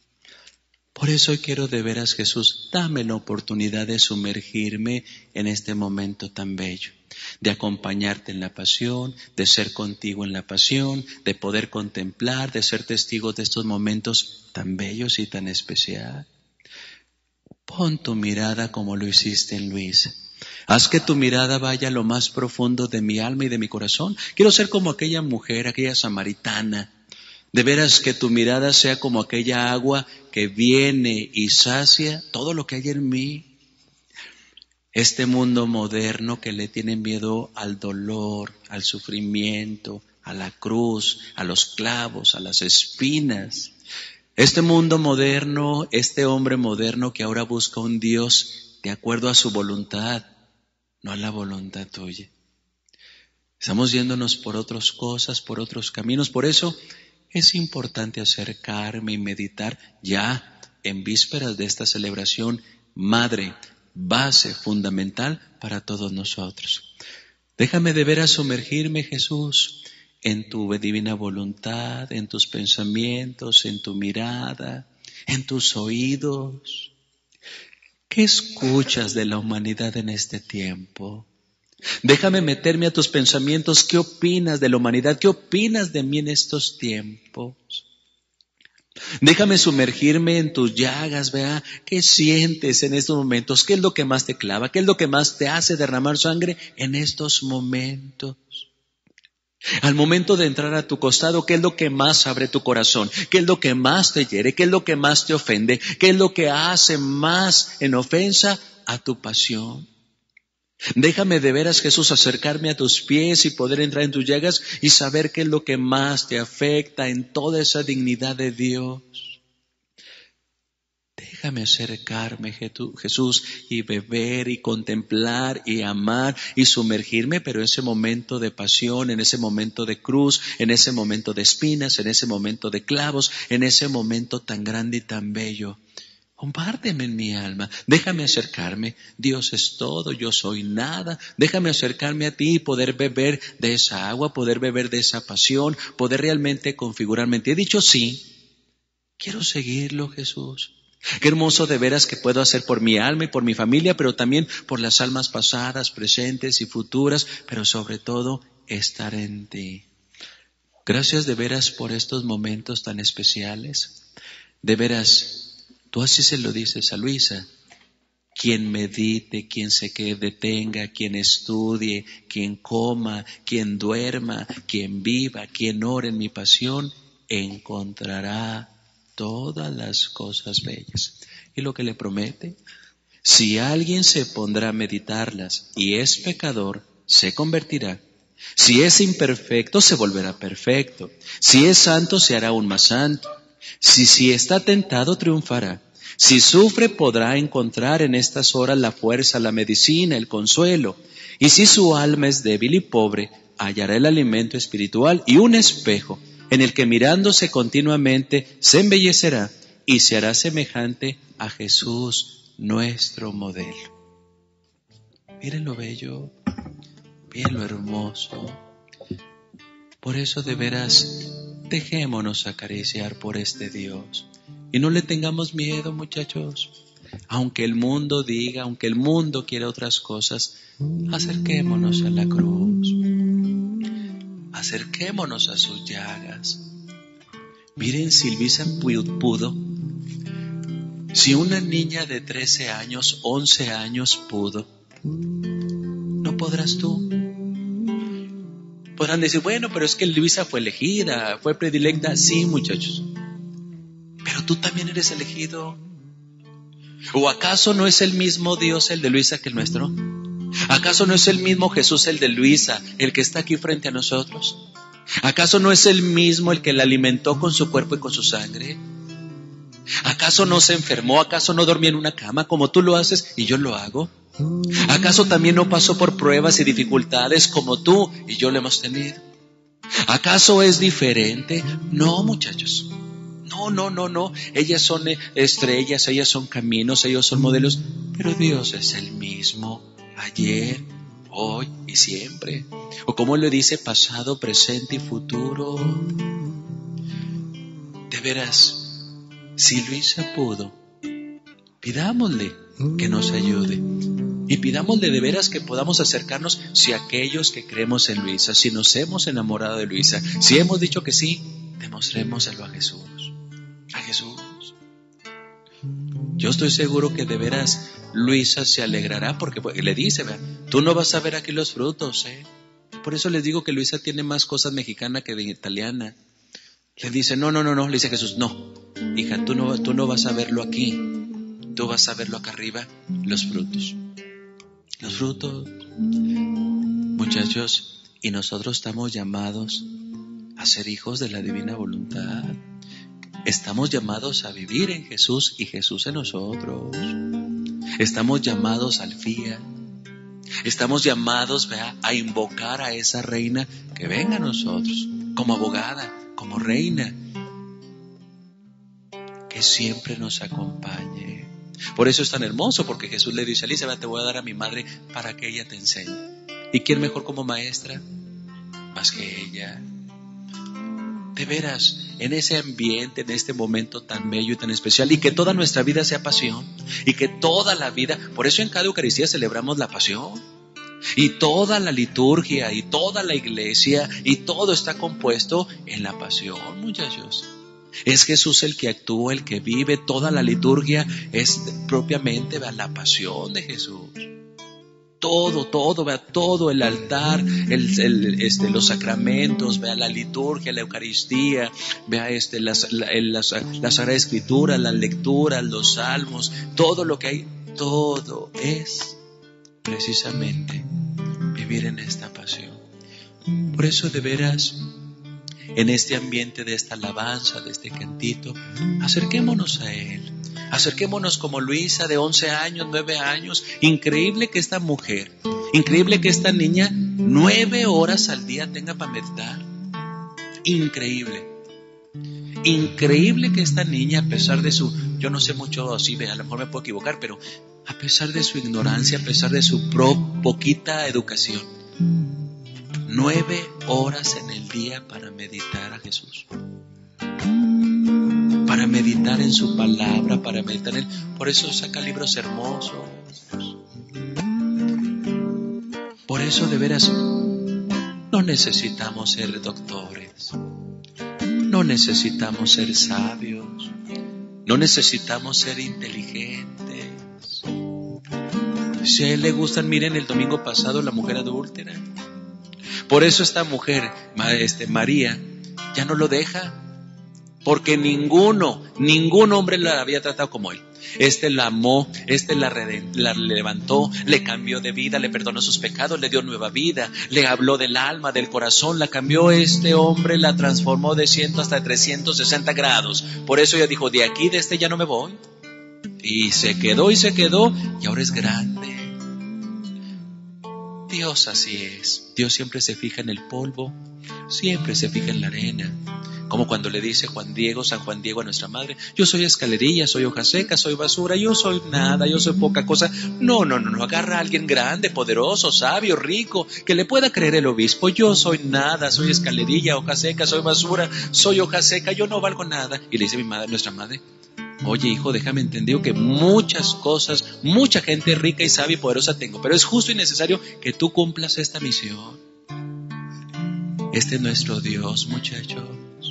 Por eso hoy quiero de veras, Jesús, dame la oportunidad de sumergirme en este momento tan bello, de acompañarte en la pasión, de ser contigo en la pasión, de poder contemplar, de ser testigo de estos momentos tan bellos y tan especiales. Pon tu mirada como lo hiciste en Luisa. Haz que tu mirada vaya a lo más profundo de mi alma y de mi corazón. Quiero ser como aquella mujer, aquella samaritana. De veras que tu mirada sea como aquella agua que viene y sacia todo lo que hay en mí. Este mundo moderno que le tiene miedo al dolor, al sufrimiento, a la cruz, a los clavos, a las espinas. Este mundo moderno, este hombre moderno que ahora busca un Dios de acuerdo a su voluntad, no a la voluntad tuya. Estamos yéndonos por otras cosas, por otros caminos. Por eso es importante acercarme y meditar ya en vísperas de esta celebración, madre, base fundamental para todos nosotros. Déjame de veras sumergirme, Jesús, en tu divina voluntad, en tus pensamientos, en tu mirada, en tus oídos. ¿Qué escuchas de la humanidad en este tiempo? Déjame meterme a tus pensamientos. ¿Qué opinas de la humanidad? ¿Qué opinas de mí en estos tiempos? Déjame sumergirme en tus llagas, vea, ¿qué sientes en estos momentos? ¿Qué es lo que más te clava? ¿Qué es lo que más te hace derramar sangre en estos momentos? Al momento de entrar a tu costado, ¿qué es lo que más abre tu corazón? ¿Qué es lo que más te hiere? ¿Qué es lo que más te ofende? ¿Qué es lo que hace más en ofensa a tu pasión? Déjame de veras, Jesús, acercarme a tus pies y poder entrar en tus llagas y saber qué es lo que más te afecta en toda esa dignidad de Dios. Déjame acercarme, Jesús, y beber y contemplar y amar y sumergirme, pero en ese momento de pasión, en ese momento de cruz, en ese momento de espinas, en ese momento de clavos, en ese momento tan grande y tan bello. Compárteme en mi alma, déjame acercarme. Dios es todo, yo soy nada. Déjame acercarme a ti y poder beber de esa agua, poder beber de esa pasión, poder realmente configurarme en ti. He dicho sí, quiero seguirlo, Jesús. Qué hermoso de veras que puedo hacer por mi alma y por mi familia, pero también por las almas pasadas, presentes y futuras, pero sobre todo estar en ti. Gracias de veras por estos momentos tan especiales. De veras, tú así se lo dices a Luisa. Quien medite, quien se quede, detenga, quien estudie, quien coma, quien duerma, quien viva, quien ore en mi pasión, encontrará todas las cosas bellas. Y lo que le promete, si alguien se pondrá a meditarlas y es pecador, se convertirá. Si es imperfecto, se volverá perfecto. Si es santo, se hará aún más santo. Si, si está tentado, triunfará. Si sufre, podrá encontrar en estas horas la fuerza, la medicina, el consuelo. Y si su alma es débil y pobre, hallará el alimento espiritual y un espejo en el que mirándose continuamente se embellecerá y se hará semejante a Jesús, nuestro modelo. Miren lo bello, miren lo hermoso. Por eso de veras, dejémonos acariciar por este Dios. Y no le tengamos miedo, muchachos. Aunque el mundo diga, aunque el mundo quiera otras cosas, acerquémonos a la cruz. Acerquémonos a sus llagas. Miren, si Luisa pudo, si una niña de trece años, once años pudo, ¿no podrás tú? Podrán decir, bueno, pero es que Luisa fue elegida, fue predilecta. Sí, muchachos, pero tú también eres elegido. ¿O acaso no es el mismo Dios el de Luisa que el nuestro? ¿Acaso no es el mismo Jesús el de Luisa, el que está aquí frente a nosotros? ¿Acaso no es el mismo el que la alimentó con su cuerpo y con su sangre? ¿Acaso no se enfermó? ¿Acaso no dormía en una cama como tú lo haces y yo lo hago? ¿Acaso también no pasó por pruebas y dificultades como tú y yo lo hemos tenido? ¿Acaso es diferente? No, muchachos. No, no, no, no. Ellas son estrellas, ellas son caminos, ellos son modelos. Pero Dios es el mismo ayer, hoy y siempre. O como le dice, pasado, presente y futuro. De veras, si Luisa pudo, pidámosle que nos ayude. Y pidámosle de veras que podamos acercarnos, si aquellos que creemos en Luisa, si nos hemos enamorado de Luisa, si hemos dicho que sí, demostrémoselo a Jesús. A Jesús. Yo estoy seguro que de veras Luisa se alegrará porque le dice, ¿verdad? Tú no vas a ver aquí los frutos, ¿eh? Por eso les digo que Luisa tiene más cosas mexicana que de italiana. Le dice, no, no, no, no, le dice Jesús, no, hija, tú no, tú no vas a verlo aquí, tú vas a verlo acá arriba, los frutos. Los frutos, muchachos, y nosotros estamos llamados a ser hijos de la divina voluntad. Estamos llamados a vivir en Jesús y Jesús en nosotros. Estamos llamados al fiat. Estamos llamados, ¿verdad?, a invocar a esa reina que venga a nosotros, como abogada, como reina, que siempre nos acompañe. Por eso es tan hermoso, porque Jesús le dice a Elizabeth, te voy a dar a mi madre para que ella te enseñe. ¿Y quién mejor como maestra? Más que ella. De veras, en ese ambiente, en este momento tan bello y tan especial, y que toda nuestra vida sea pasión, y que toda la vida, por eso en cada Eucaristía celebramos la pasión, y toda la liturgia, y toda la iglesia, y todo está compuesto en la pasión, muchachos. Es Jesús el que actúa, el que vive. Toda la liturgia es propiamente, ¿verdad?, la pasión de Jesús. Todo, todo, ¿verdad?, todo el altar, el, el, este, los sacramentos, ¿verdad?, la liturgia, la Eucaristía, ¿verdad?, este, las, la, las, la Sagrada Escritura, las lecturas, los salmos, todo lo que hay, todo es precisamente vivir en esta pasión. Por eso de veras, en este ambiente de esta alabanza, de este cantito, acerquémonos a Él. Acerquémonos como Luisa de once años, nueve años. Increíble que esta mujer, increíble que esta niña nueve horas al día tenga para meditar. Increíble. Increíble que esta niña, a pesar de su, yo no sé mucho así, a lo mejor me puedo equivocar, pero a pesar de su ignorancia, a pesar de su pro, poquita educación, nueve horas en el día para meditar a Jesús, para meditar en su palabra, para meditar en... Por eso saca libros hermosos. Por eso de veras no necesitamos ser doctores, no necesitamos ser sabios, no necesitamos ser inteligentes. Si a Él le gustan, miren el domingo pasado la mujer adúltera. Por eso esta mujer, este, María, ya no lo deja, porque ninguno, ningún hombre la había tratado como él. Este la amó, este la, redent, la levantó, le cambió de vida, le perdonó sus pecados, le dio nueva vida, le habló del alma, del corazón, la cambió. Este hombre la transformó de cien hasta trescientos sesenta grados. Por eso ella dijo, de aquí, de este ya no me voy. Y se quedó y se quedó, y ahora es grande. Dios así es. Dios siempre se fija en el polvo, siempre se fija en la arena. Como cuando le dice Juan Diego, San Juan Diego a nuestra madre, yo soy escalerilla, soy hoja seca, soy basura, yo soy nada, yo soy poca cosa. No, no, no, no, agarra a alguien grande, poderoso, sabio, rico, que le pueda creer el obispo. Yo soy nada, soy escalerilla, hoja seca, soy basura, soy hoja seca, yo no valgo nada. Y le dice mi madre, nuestra madre, oye hijo, déjame entendido que muchas cosas, mucha gente rica y sabia y poderosa tengo, pero es justo y necesario que tú cumplas esta misión. Este es nuestro Dios, muchachos.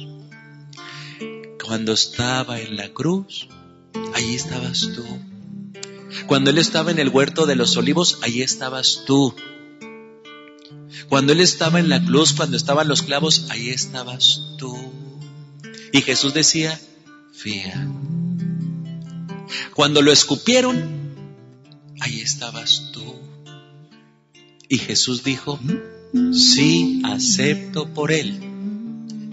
Cuando estaba en la cruz, allí estabas tú. Cuando Él estaba en el huerto de los olivos, allí estabas tú. Cuando Él estaba en la cruz, cuando estaban los clavos, allí estabas tú. Y Jesús decía, fía. Cuando lo escupieron, ahí estabas tú. Y Jesús dijo, sí, acepto por Él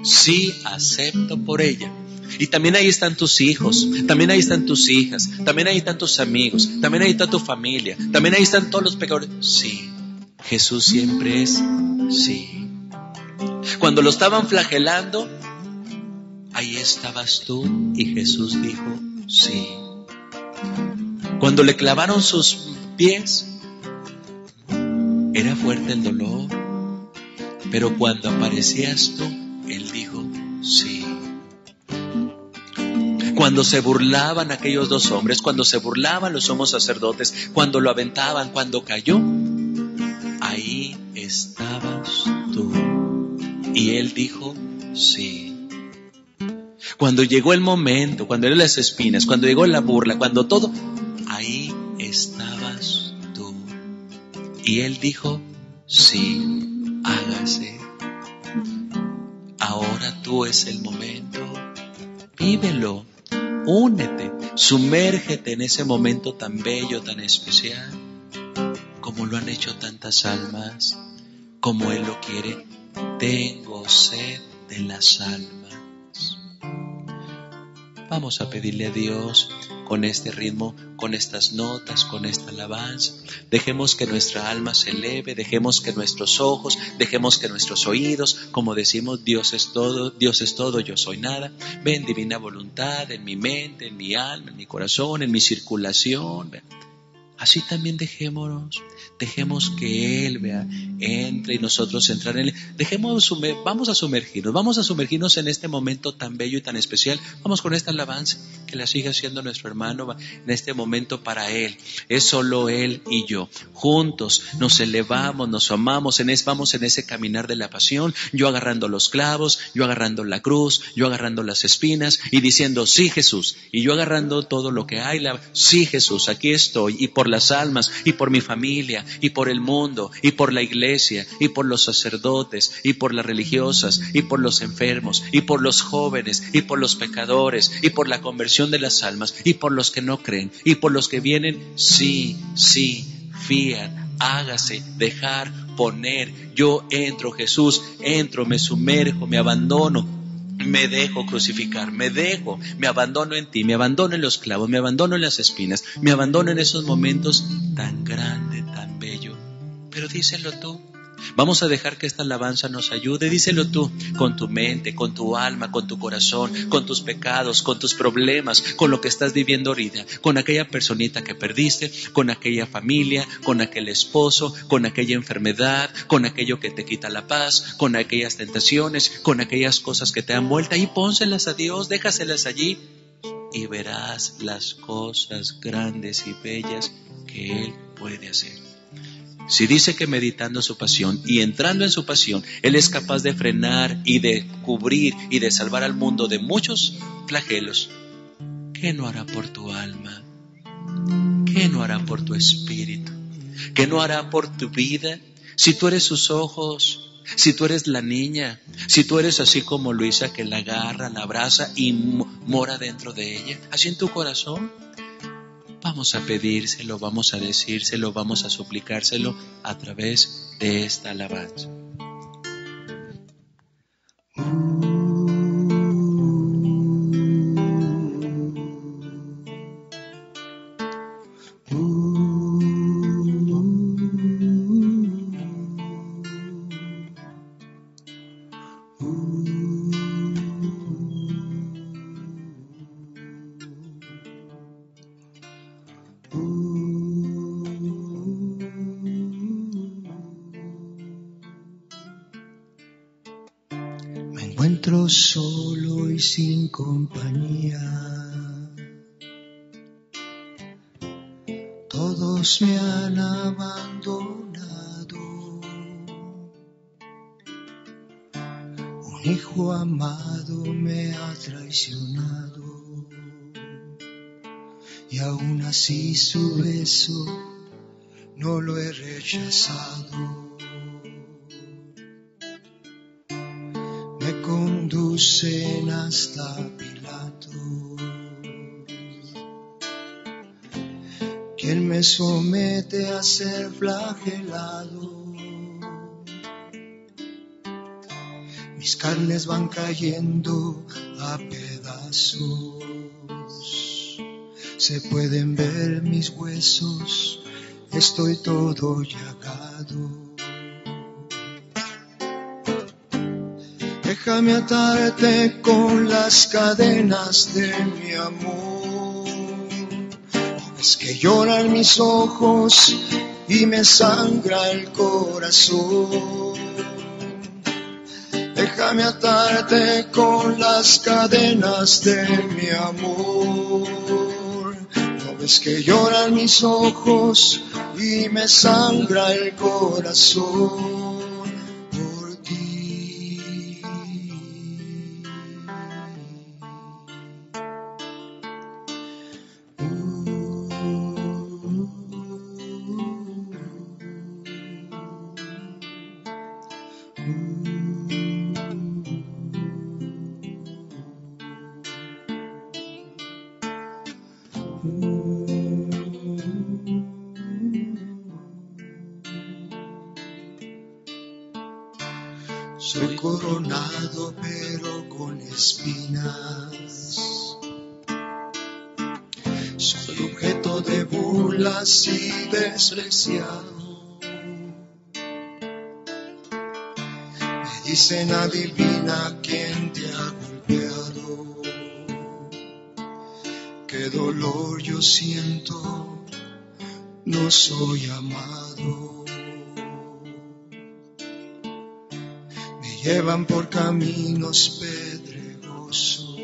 sí acepto por ella. Y también ahí están tus hijos, también ahí están tus hijas, también ahí están tus amigos, también ahí está tu familia, también ahí están todos los pecadores. Sí, Jesús siempre es sí. Cuando lo estaban flagelando, ahí estabas tú y Jesús dijo sí. Cuando le clavaron sus pies, era fuerte el dolor, pero cuando aparecías tú, Él dijo sí. Cuando se burlaban aquellos dos hombres, cuando se burlaban los sumos sacerdotes, cuando lo aventaban, cuando cayó, ahí estabas tú. Y Él dijo sí. Cuando llegó el momento, cuando eran las espinas, cuando llegó la burla, cuando todo, ahí estabas tú. Y Él dijo sí, hágase. Ahora tú es el momento. Vívelo. Únete, sumérgete en ese momento tan bello, tan especial, como lo han hecho tantas almas, como Él lo quiere. Tengo sed de las almas. Vamos a pedirle a Dios con este ritmo, con estas notas, con esta alabanza. Dejemos que nuestra alma se eleve, dejemos que nuestros ojos, dejemos que nuestros oídos, como decimos, Dios es todo, Dios es todo, yo soy nada. Ven, divina voluntad, en mi mente, en mi alma, en mi corazón, en mi circulación. Ven. Así también dejémonos, dejemos que Él vea, entre y nosotros entrar en Él. Dejemos, vamos a sumergirnos, vamos a sumergirnos en este momento tan bello y tan especial. Vamos con esta alabanza, que la siga siendo nuestro hermano en este momento para Él. Es solo Él y yo. Juntos nos elevamos, nos amamos, en es, vamos en ese caminar de la pasión. Yo agarrando los clavos, yo agarrando la cruz, yo agarrando las espinas y diciendo, sí Jesús. Y yo agarrando todo lo que hay, la, sí Jesús, aquí estoy. Y por las almas, y por mi familia, y por el mundo, y por la iglesia, y por los sacerdotes, y por las religiosas, y por los enfermos, y por los jóvenes, y por los pecadores, y por la conversión de las almas, y por los que no creen, y por los que vienen, sí, sí, fiat, hágase, dejar, poner. Yo entro, Jesús, entro, me sumerjo, me abandono. Me dejo crucificar, me dejo, me abandono en ti, me abandono en los clavos, me abandono en las espinas, me abandono en esos momentos tan grande, tan bello. Pero díselo tú. Vamos a dejar que esta alabanza nos ayude. Díselo tú, con tu mente, con tu alma, con tu corazón, con tus pecados, con tus problemas, con lo que estás viviendo ahorita, con aquella personita que perdiste, con aquella familia, con aquel esposo, con aquella enfermedad, con aquello que te quita la paz, con aquellas tentaciones, con aquellas cosas que te dan vuelta. Y pónselas a Dios, déjaselas allí y verás las cosas grandes y bellas que Él puede hacer. Si dice que meditando su pasión y entrando en su pasión, Él es capaz de frenar y de cubrir y de salvar al mundo de muchos flagelos, ¿qué no hará por tu alma? ¿Qué no hará por tu espíritu? ¿Qué no hará por tu vida? Si tú eres sus ojos, si tú eres la niña, si tú eres así como Luisa, que la agarra, la abraza y mora dentro de ella, así en tu corazón. Vamos a pedírselo, vamos a decírselo, vamos a suplicárselo a través de esta alabanza. Encuentro solo y sin compañía, todos me han abandonado, un hijo amado me ha traicionado, y aún así su beso no lo he rechazado. Me conducen hasta Pilato, quien me somete a ser flagelado. Mi mis carnes van cayendo a pedazos. Se pueden ver mis huesos, estoy todo llagado. Déjame atarte con las cadenas de mi amor. ¿No ves que lloran mis ojos y me sangra el corazón? Déjame atarte con las cadenas de mi amor. ¿No ves que lloran mis ojos y me sangra el corazón? Soy coronado pero con espinas. Soy objeto de burlas y despreciado. Me dicen adivina quién te ha golpeado. Qué dolor yo siento, no soy amado. Llevan por caminos pedregosos,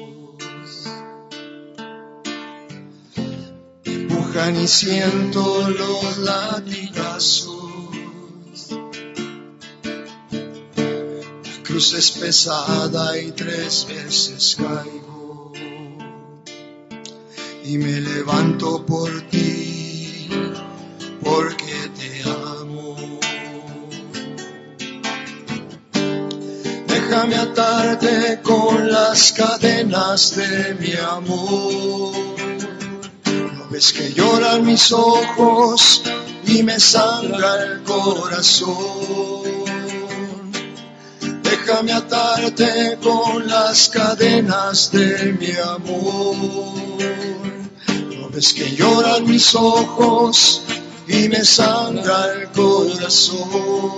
me empujan y siento los latigazos. La cruz es pesada y tres veces caigo, y me levanto por ti, porque te amo. Déjame atarte con las cadenas de mi amor. ¿No ves que lloran mis ojos y me sangra el corazón? Déjame atarte con las cadenas de mi amor. ¿No ves que lloran mis ojos y me sangra el corazón?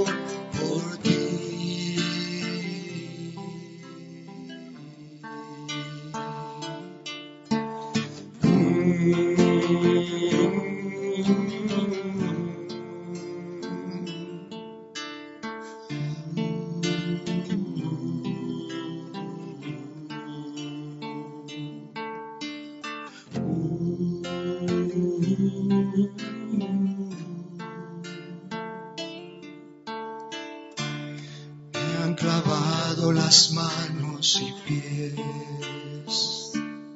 Clavado las manos y pies,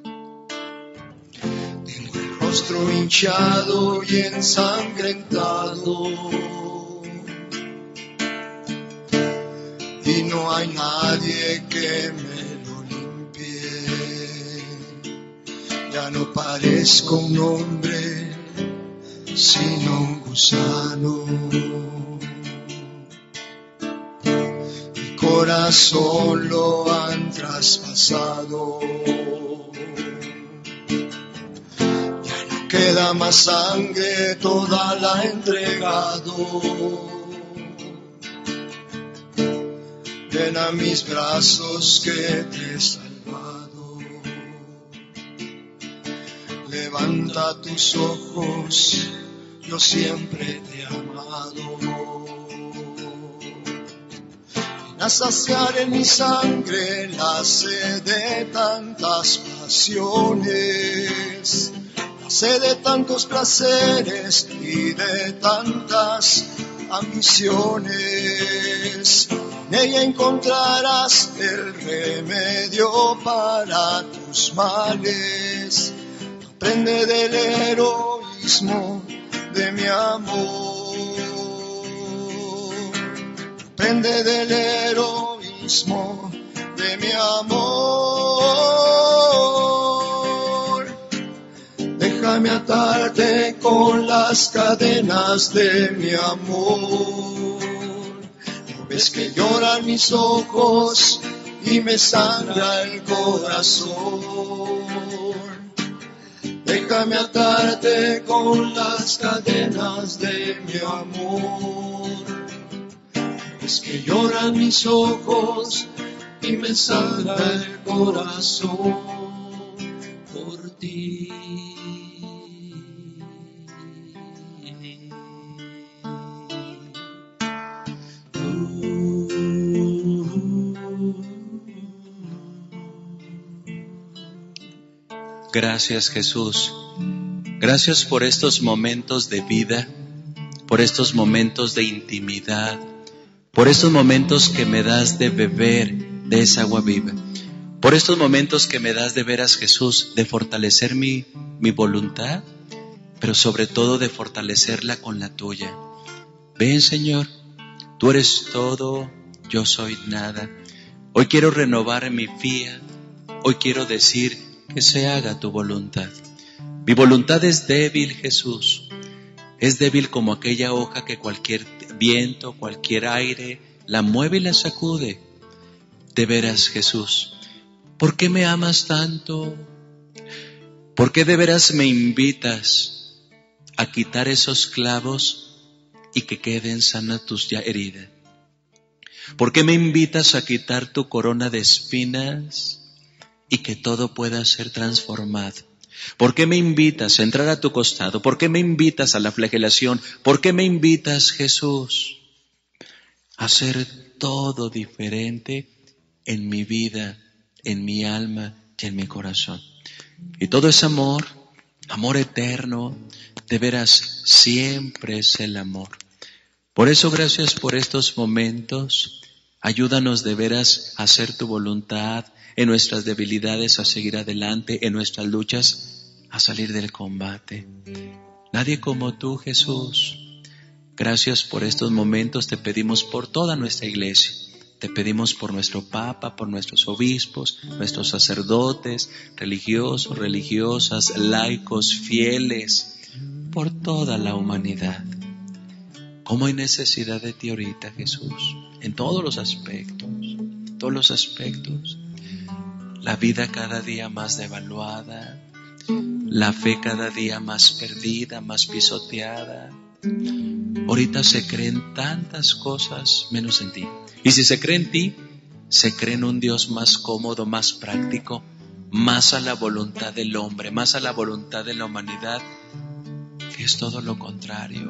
tengo el rostro hinchado y ensangrentado, y no hay nadie que me lo limpie. Ya no parezco un hombre sino un gusano. Corazón lo han traspasado, ya no queda más sangre, toda la he entregado. Ven a mis brazos que te he salvado, levanta tus ojos, yo siempre te he amado. A saciar en mi sangre la sed de tantas pasiones, la sed de tantos placeres y de tantas ambiciones. En ella encontrarás el remedio para tus males. Aprende del heroísmo de mi amor. Aprende del heroísmo de mi amor. Déjame atarte con las cadenas de mi amor. ves que lloran mis ojos y me sangra el corazón. Déjame atarte con las cadenas de mi amor. Es que lloran mis ojos y me sangra el corazón por ti. Gracias, Jesús. Gracias por estos momentos de vida, por estos momentos de intimidad, por estos momentos que me das de beber de esa agua viva, por estos momentos que me das de veras, Jesús, de fortalecer mi, mi voluntad, pero sobre todo de fortalecerla con la tuya. Ven, Señor, tú eres todo, yo soy nada. Hoy quiero renovar mi fiat, hoy quiero decir que se haga tu voluntad. Mi voluntad es débil, Jesús. Es débil como aquella hoja que cualquier viento, cualquier aire la mueve y la sacude. De veras, Jesús, ¿por qué me amas tanto? ¿Por qué de veras me invitas a quitar esos clavos y que queden sanas tus heridas? ¿Por qué me invitas a quitar tu corona de espinas y que todo pueda ser transformado? ¿Por qué me invitas a entrar a tu costado? ¿Por qué me invitas a la flagelación? ¿Por qué me invitas, Jesús, a hacer todo diferente en mi vida, en mi alma y en mi corazón? Y todo es amor, amor eterno, de veras siempre es el amor. Por eso, gracias por estos momentos. Ayúdanos de veras a hacer tu voluntad, en nuestras debilidades a seguir adelante, en nuestras luchas a salir del combate. Nadie como tú, Jesús. Gracias por estos momentos, te pedimos por toda nuestra iglesia. Te pedimos por nuestro Papa, por nuestros obispos, nuestros sacerdotes, religiosos, religiosas, laicos, fieles, por toda la humanidad. ¿Cómo hay necesidad de ti ahorita, Jesús? En todos los aspectos, todos los aspectos. La vida cada día más devaluada, la fe cada día más perdida, más pisoteada. Ahorita se creen tantas cosas menos en ti. Y si se cree en ti, se cree en un Dios más cómodo, más práctico, más a la voluntad del hombre, más a la voluntad de la humanidad, que es todo lo contrario.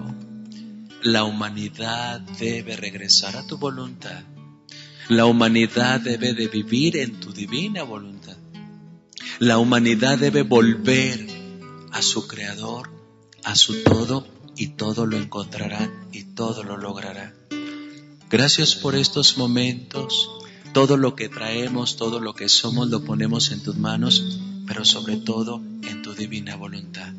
La humanidad debe regresar a tu voluntad. La humanidad debe de vivir en tu divina voluntad. La humanidad debe volver a su Creador, a su todo, y todo lo encontrará y todo lo logrará. Gracias por estos momentos. Todo lo que traemos, todo lo que somos, lo ponemos en tus manos, pero sobre todo en tu divina voluntad.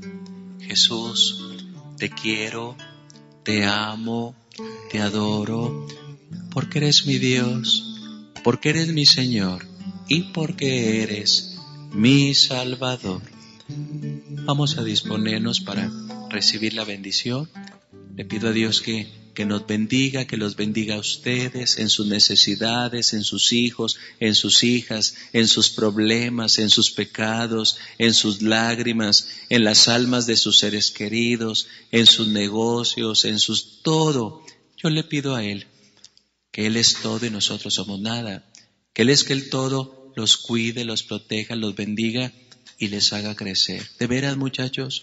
Jesús, te quiero, te amo, te adoro, porque eres mi Dios, porque eres mi Señor y porque eres mi Salvador. Vamos a disponernos para recibir la bendición. Le pido a Dios que, que nos bendiga, que los bendiga a ustedes en sus necesidades, en sus hijos, en sus hijas, en sus problemas, en sus pecados, en sus lágrimas, en las almas de sus seres queridos, en sus negocios, en sus todo. Yo le pido a Él que Él es todo y nosotros somos nada, que Él es que el todo los cuide, los proteja, los bendiga y les haga crecer. De veras, muchachos,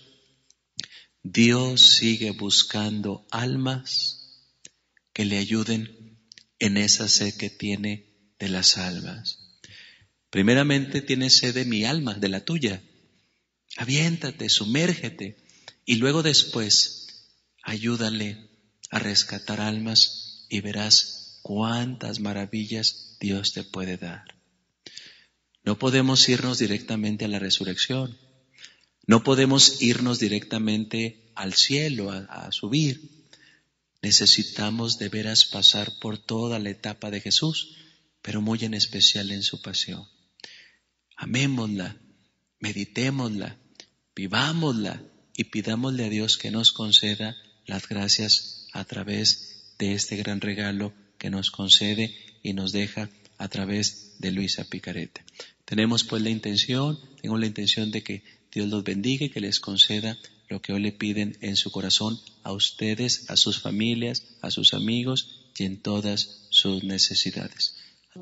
Dios sigue buscando almas que le ayuden en esa sed que tiene de las almas. Primeramente tiene sed de mi alma, de la tuya. Aviéntate, sumérgete y luego después ayúdale a rescatar almas y verás cuántas maravillas Dios te puede dar. No podemos irnos directamente a la resurrección. No podemos irnos directamente al cielo, a, a subir. Necesitamos de veras pasar por toda la etapa de Jesús, pero muy en especial en su pasión. Amémosla, meditémosla, vivámosla y pidámosle a Dios que nos conceda las gracias a través de este gran regalo que que nos concede y nos deja a través de Luisa Picareta. Tenemos pues la intención, tengo la intención de que Dios los bendiga y que les conceda lo que hoy le piden en su corazón a ustedes, a sus familias, a sus amigos y en todas sus necesidades.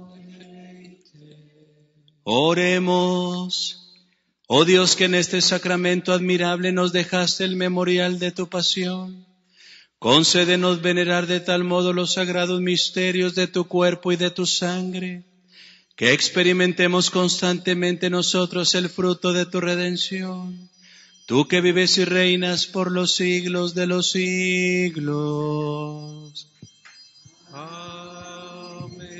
Oremos. Oh Dios, que en este sacramento admirable nos dejaste el memorial de tu pasión. Concédenos venerar de tal modo los sagrados misterios de tu cuerpo y de tu sangre, que experimentemos constantemente nosotros el fruto de tu redención. Tú que vives y reinas por los siglos de los siglos. Amén.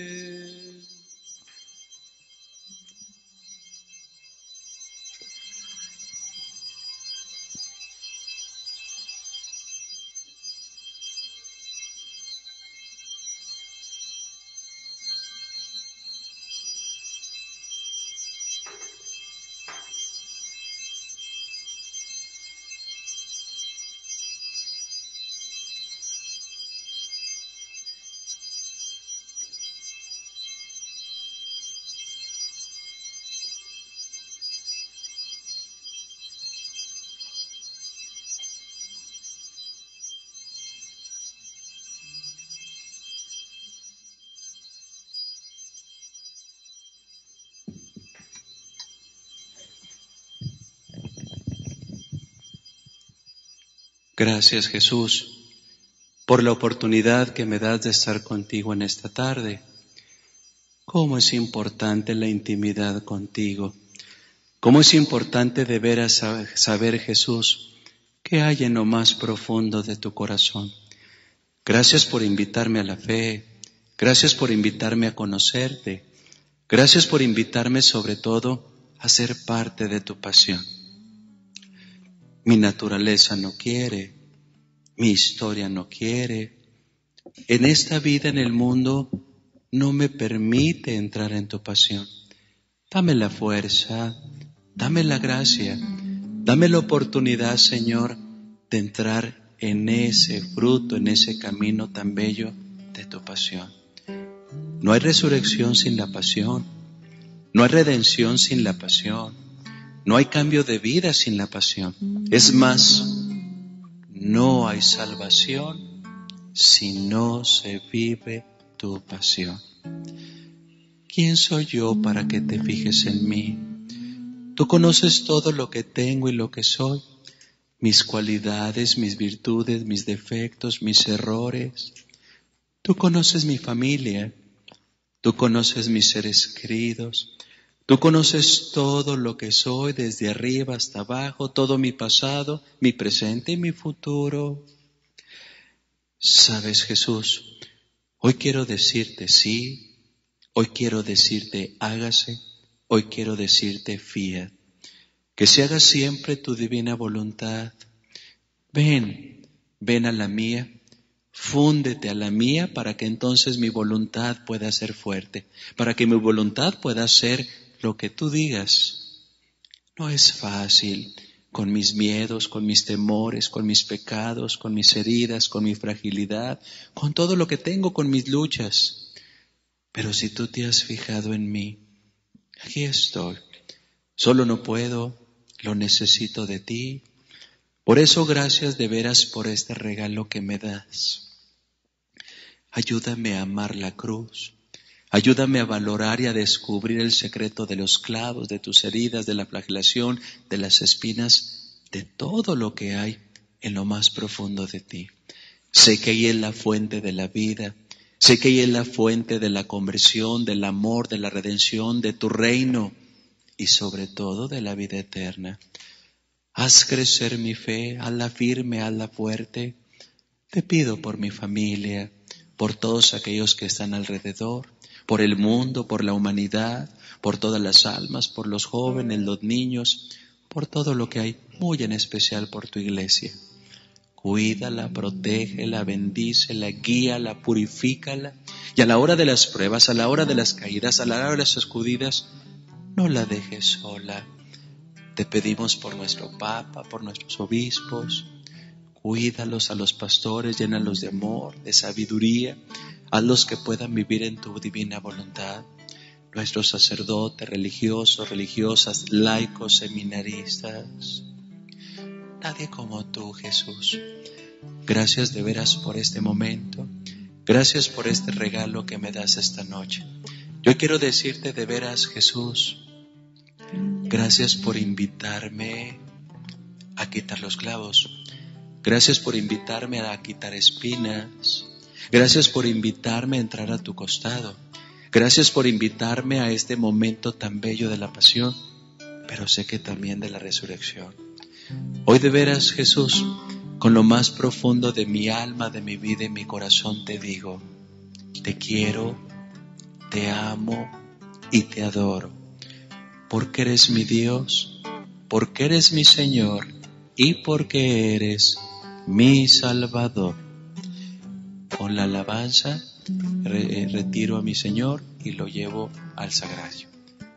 Gracias, Jesús, por la oportunidad que me das de estar contigo en esta tarde. Cómo es importante la intimidad contigo. Cómo es importante de veras saber, Jesús, qué hay en lo más profundo de tu corazón. Gracias por invitarme a la fe. Gracias por invitarme a conocerte. Gracias por invitarme sobre todo a ser parte de tu pasión. Mi naturaleza no quiere, mi historia no quiere. En esta vida, en el mundo, no me permite entrar en tu pasión. Dame la fuerza, dame la gracia, dame la oportunidad, Señor, de entrar en ese fruto, en ese camino tan bello de tu pasión. No hay resurrección sin la pasión, no hay redención sin la pasión. No hay cambio de vida sin la pasión. Es más, no hay salvación si no se vive tu pasión. ¿Quién soy yo para que te fijes en mí? Tú conoces todo lo que tengo y lo que soy, mis cualidades, mis virtudes, mis defectos, mis errores. Tú conoces mi familia, tú conoces mis seres queridos. Tú conoces todo lo que soy desde arriba hasta abajo, todo mi pasado, mi presente y mi futuro. Sabes, Jesús, hoy quiero decirte sí, hoy quiero decirte hágase, hoy quiero decirte fiat, que se haga siempre tu divina voluntad. Ven, ven a la mía, fúndete a la mía para que entonces mi voluntad pueda ser fuerte, para que mi voluntad pueda ser lo que tú digas. No es fácil, con mis miedos, con mis temores, con mis pecados, con mis heridas, con mi fragilidad, con todo lo que tengo, con mis luchas. Pero si tú te has fijado en mí, aquí estoy. Solo no puedo, lo necesito de ti. Por eso gracias de veras por este regalo que me das. Ayúdame a amar la cruz. Ayúdame a valorar y a descubrir el secreto de los clavos, de tus heridas, de la flagelación, de las espinas, de todo lo que hay en lo más profundo de ti. Sé que ahí es la fuente de la vida, sé que ahí es la fuente de la conversión, del amor, de la redención, de tu reino y sobre todo de la vida eterna. Haz crecer mi fe, hazla firme, hazla fuerte. Te pido por mi familia, por todos aquellos que están alrededor, por el mundo, por la humanidad, por todas las almas, por los jóvenes, los niños, por todo lo que hay, muy en especial por tu iglesia. Cuídala, protégela, bendícela, guíala, purifícala, y a la hora de las pruebas, a la hora de las caídas, a la hora de las sacudidas, no la dejes sola. Te pedimos por nuestro Papa, por nuestros obispos, cuídalos a los pastores, llénalos de amor, de sabiduría, hazlos que puedan vivir en tu divina voluntad. Nuestros sacerdotes, religiosos, religiosas, laicos, seminaristas. Nadie como tú, Jesús. Gracias de veras por este momento. Gracias por este regalo que me das esta noche. Yo quiero decirte de veras, Jesús, gracias por invitarme a quitar los clavos. Gracias por invitarme a quitar espinas. Gracias por invitarme a entrar a tu costado. Gracias por invitarme a este momento tan bello de la pasión, pero sé que también de la resurrección. Hoy de veras, Jesús, con lo más profundo de mi alma, de mi vida y mi corazón te digo, te quiero, te amo y te adoro, porque eres mi Dios, porque eres mi Señor y porque eres mi Salvador. Con la alabanza re- retiro a mi Señor y lo llevo al sagrario.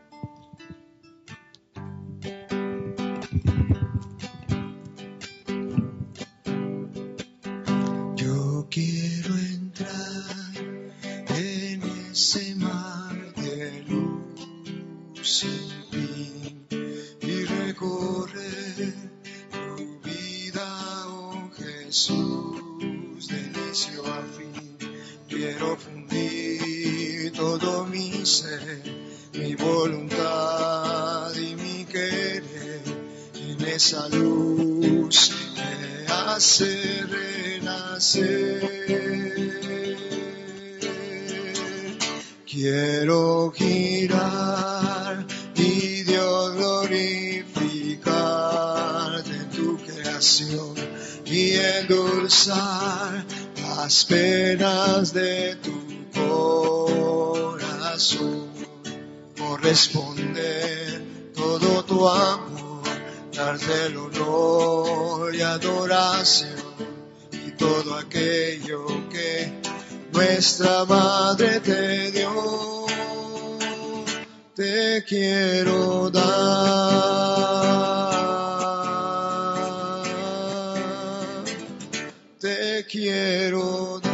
Yo quiero entrar en ese mar de luz sin fin y recorrer tu vida, oh Jesús, de inicio a fin. Quiero fundir todo mi ser, mi voluntad y mi querer en esa luz que hace renacer. Quiero girar y Dios glorificarte en tu creación y endulzar las penas de tu corazón, corresponder todo tu amor, darte el honor y adoración y todo aquello que nuestra madre te dio, te quiero dar, te quiero dar.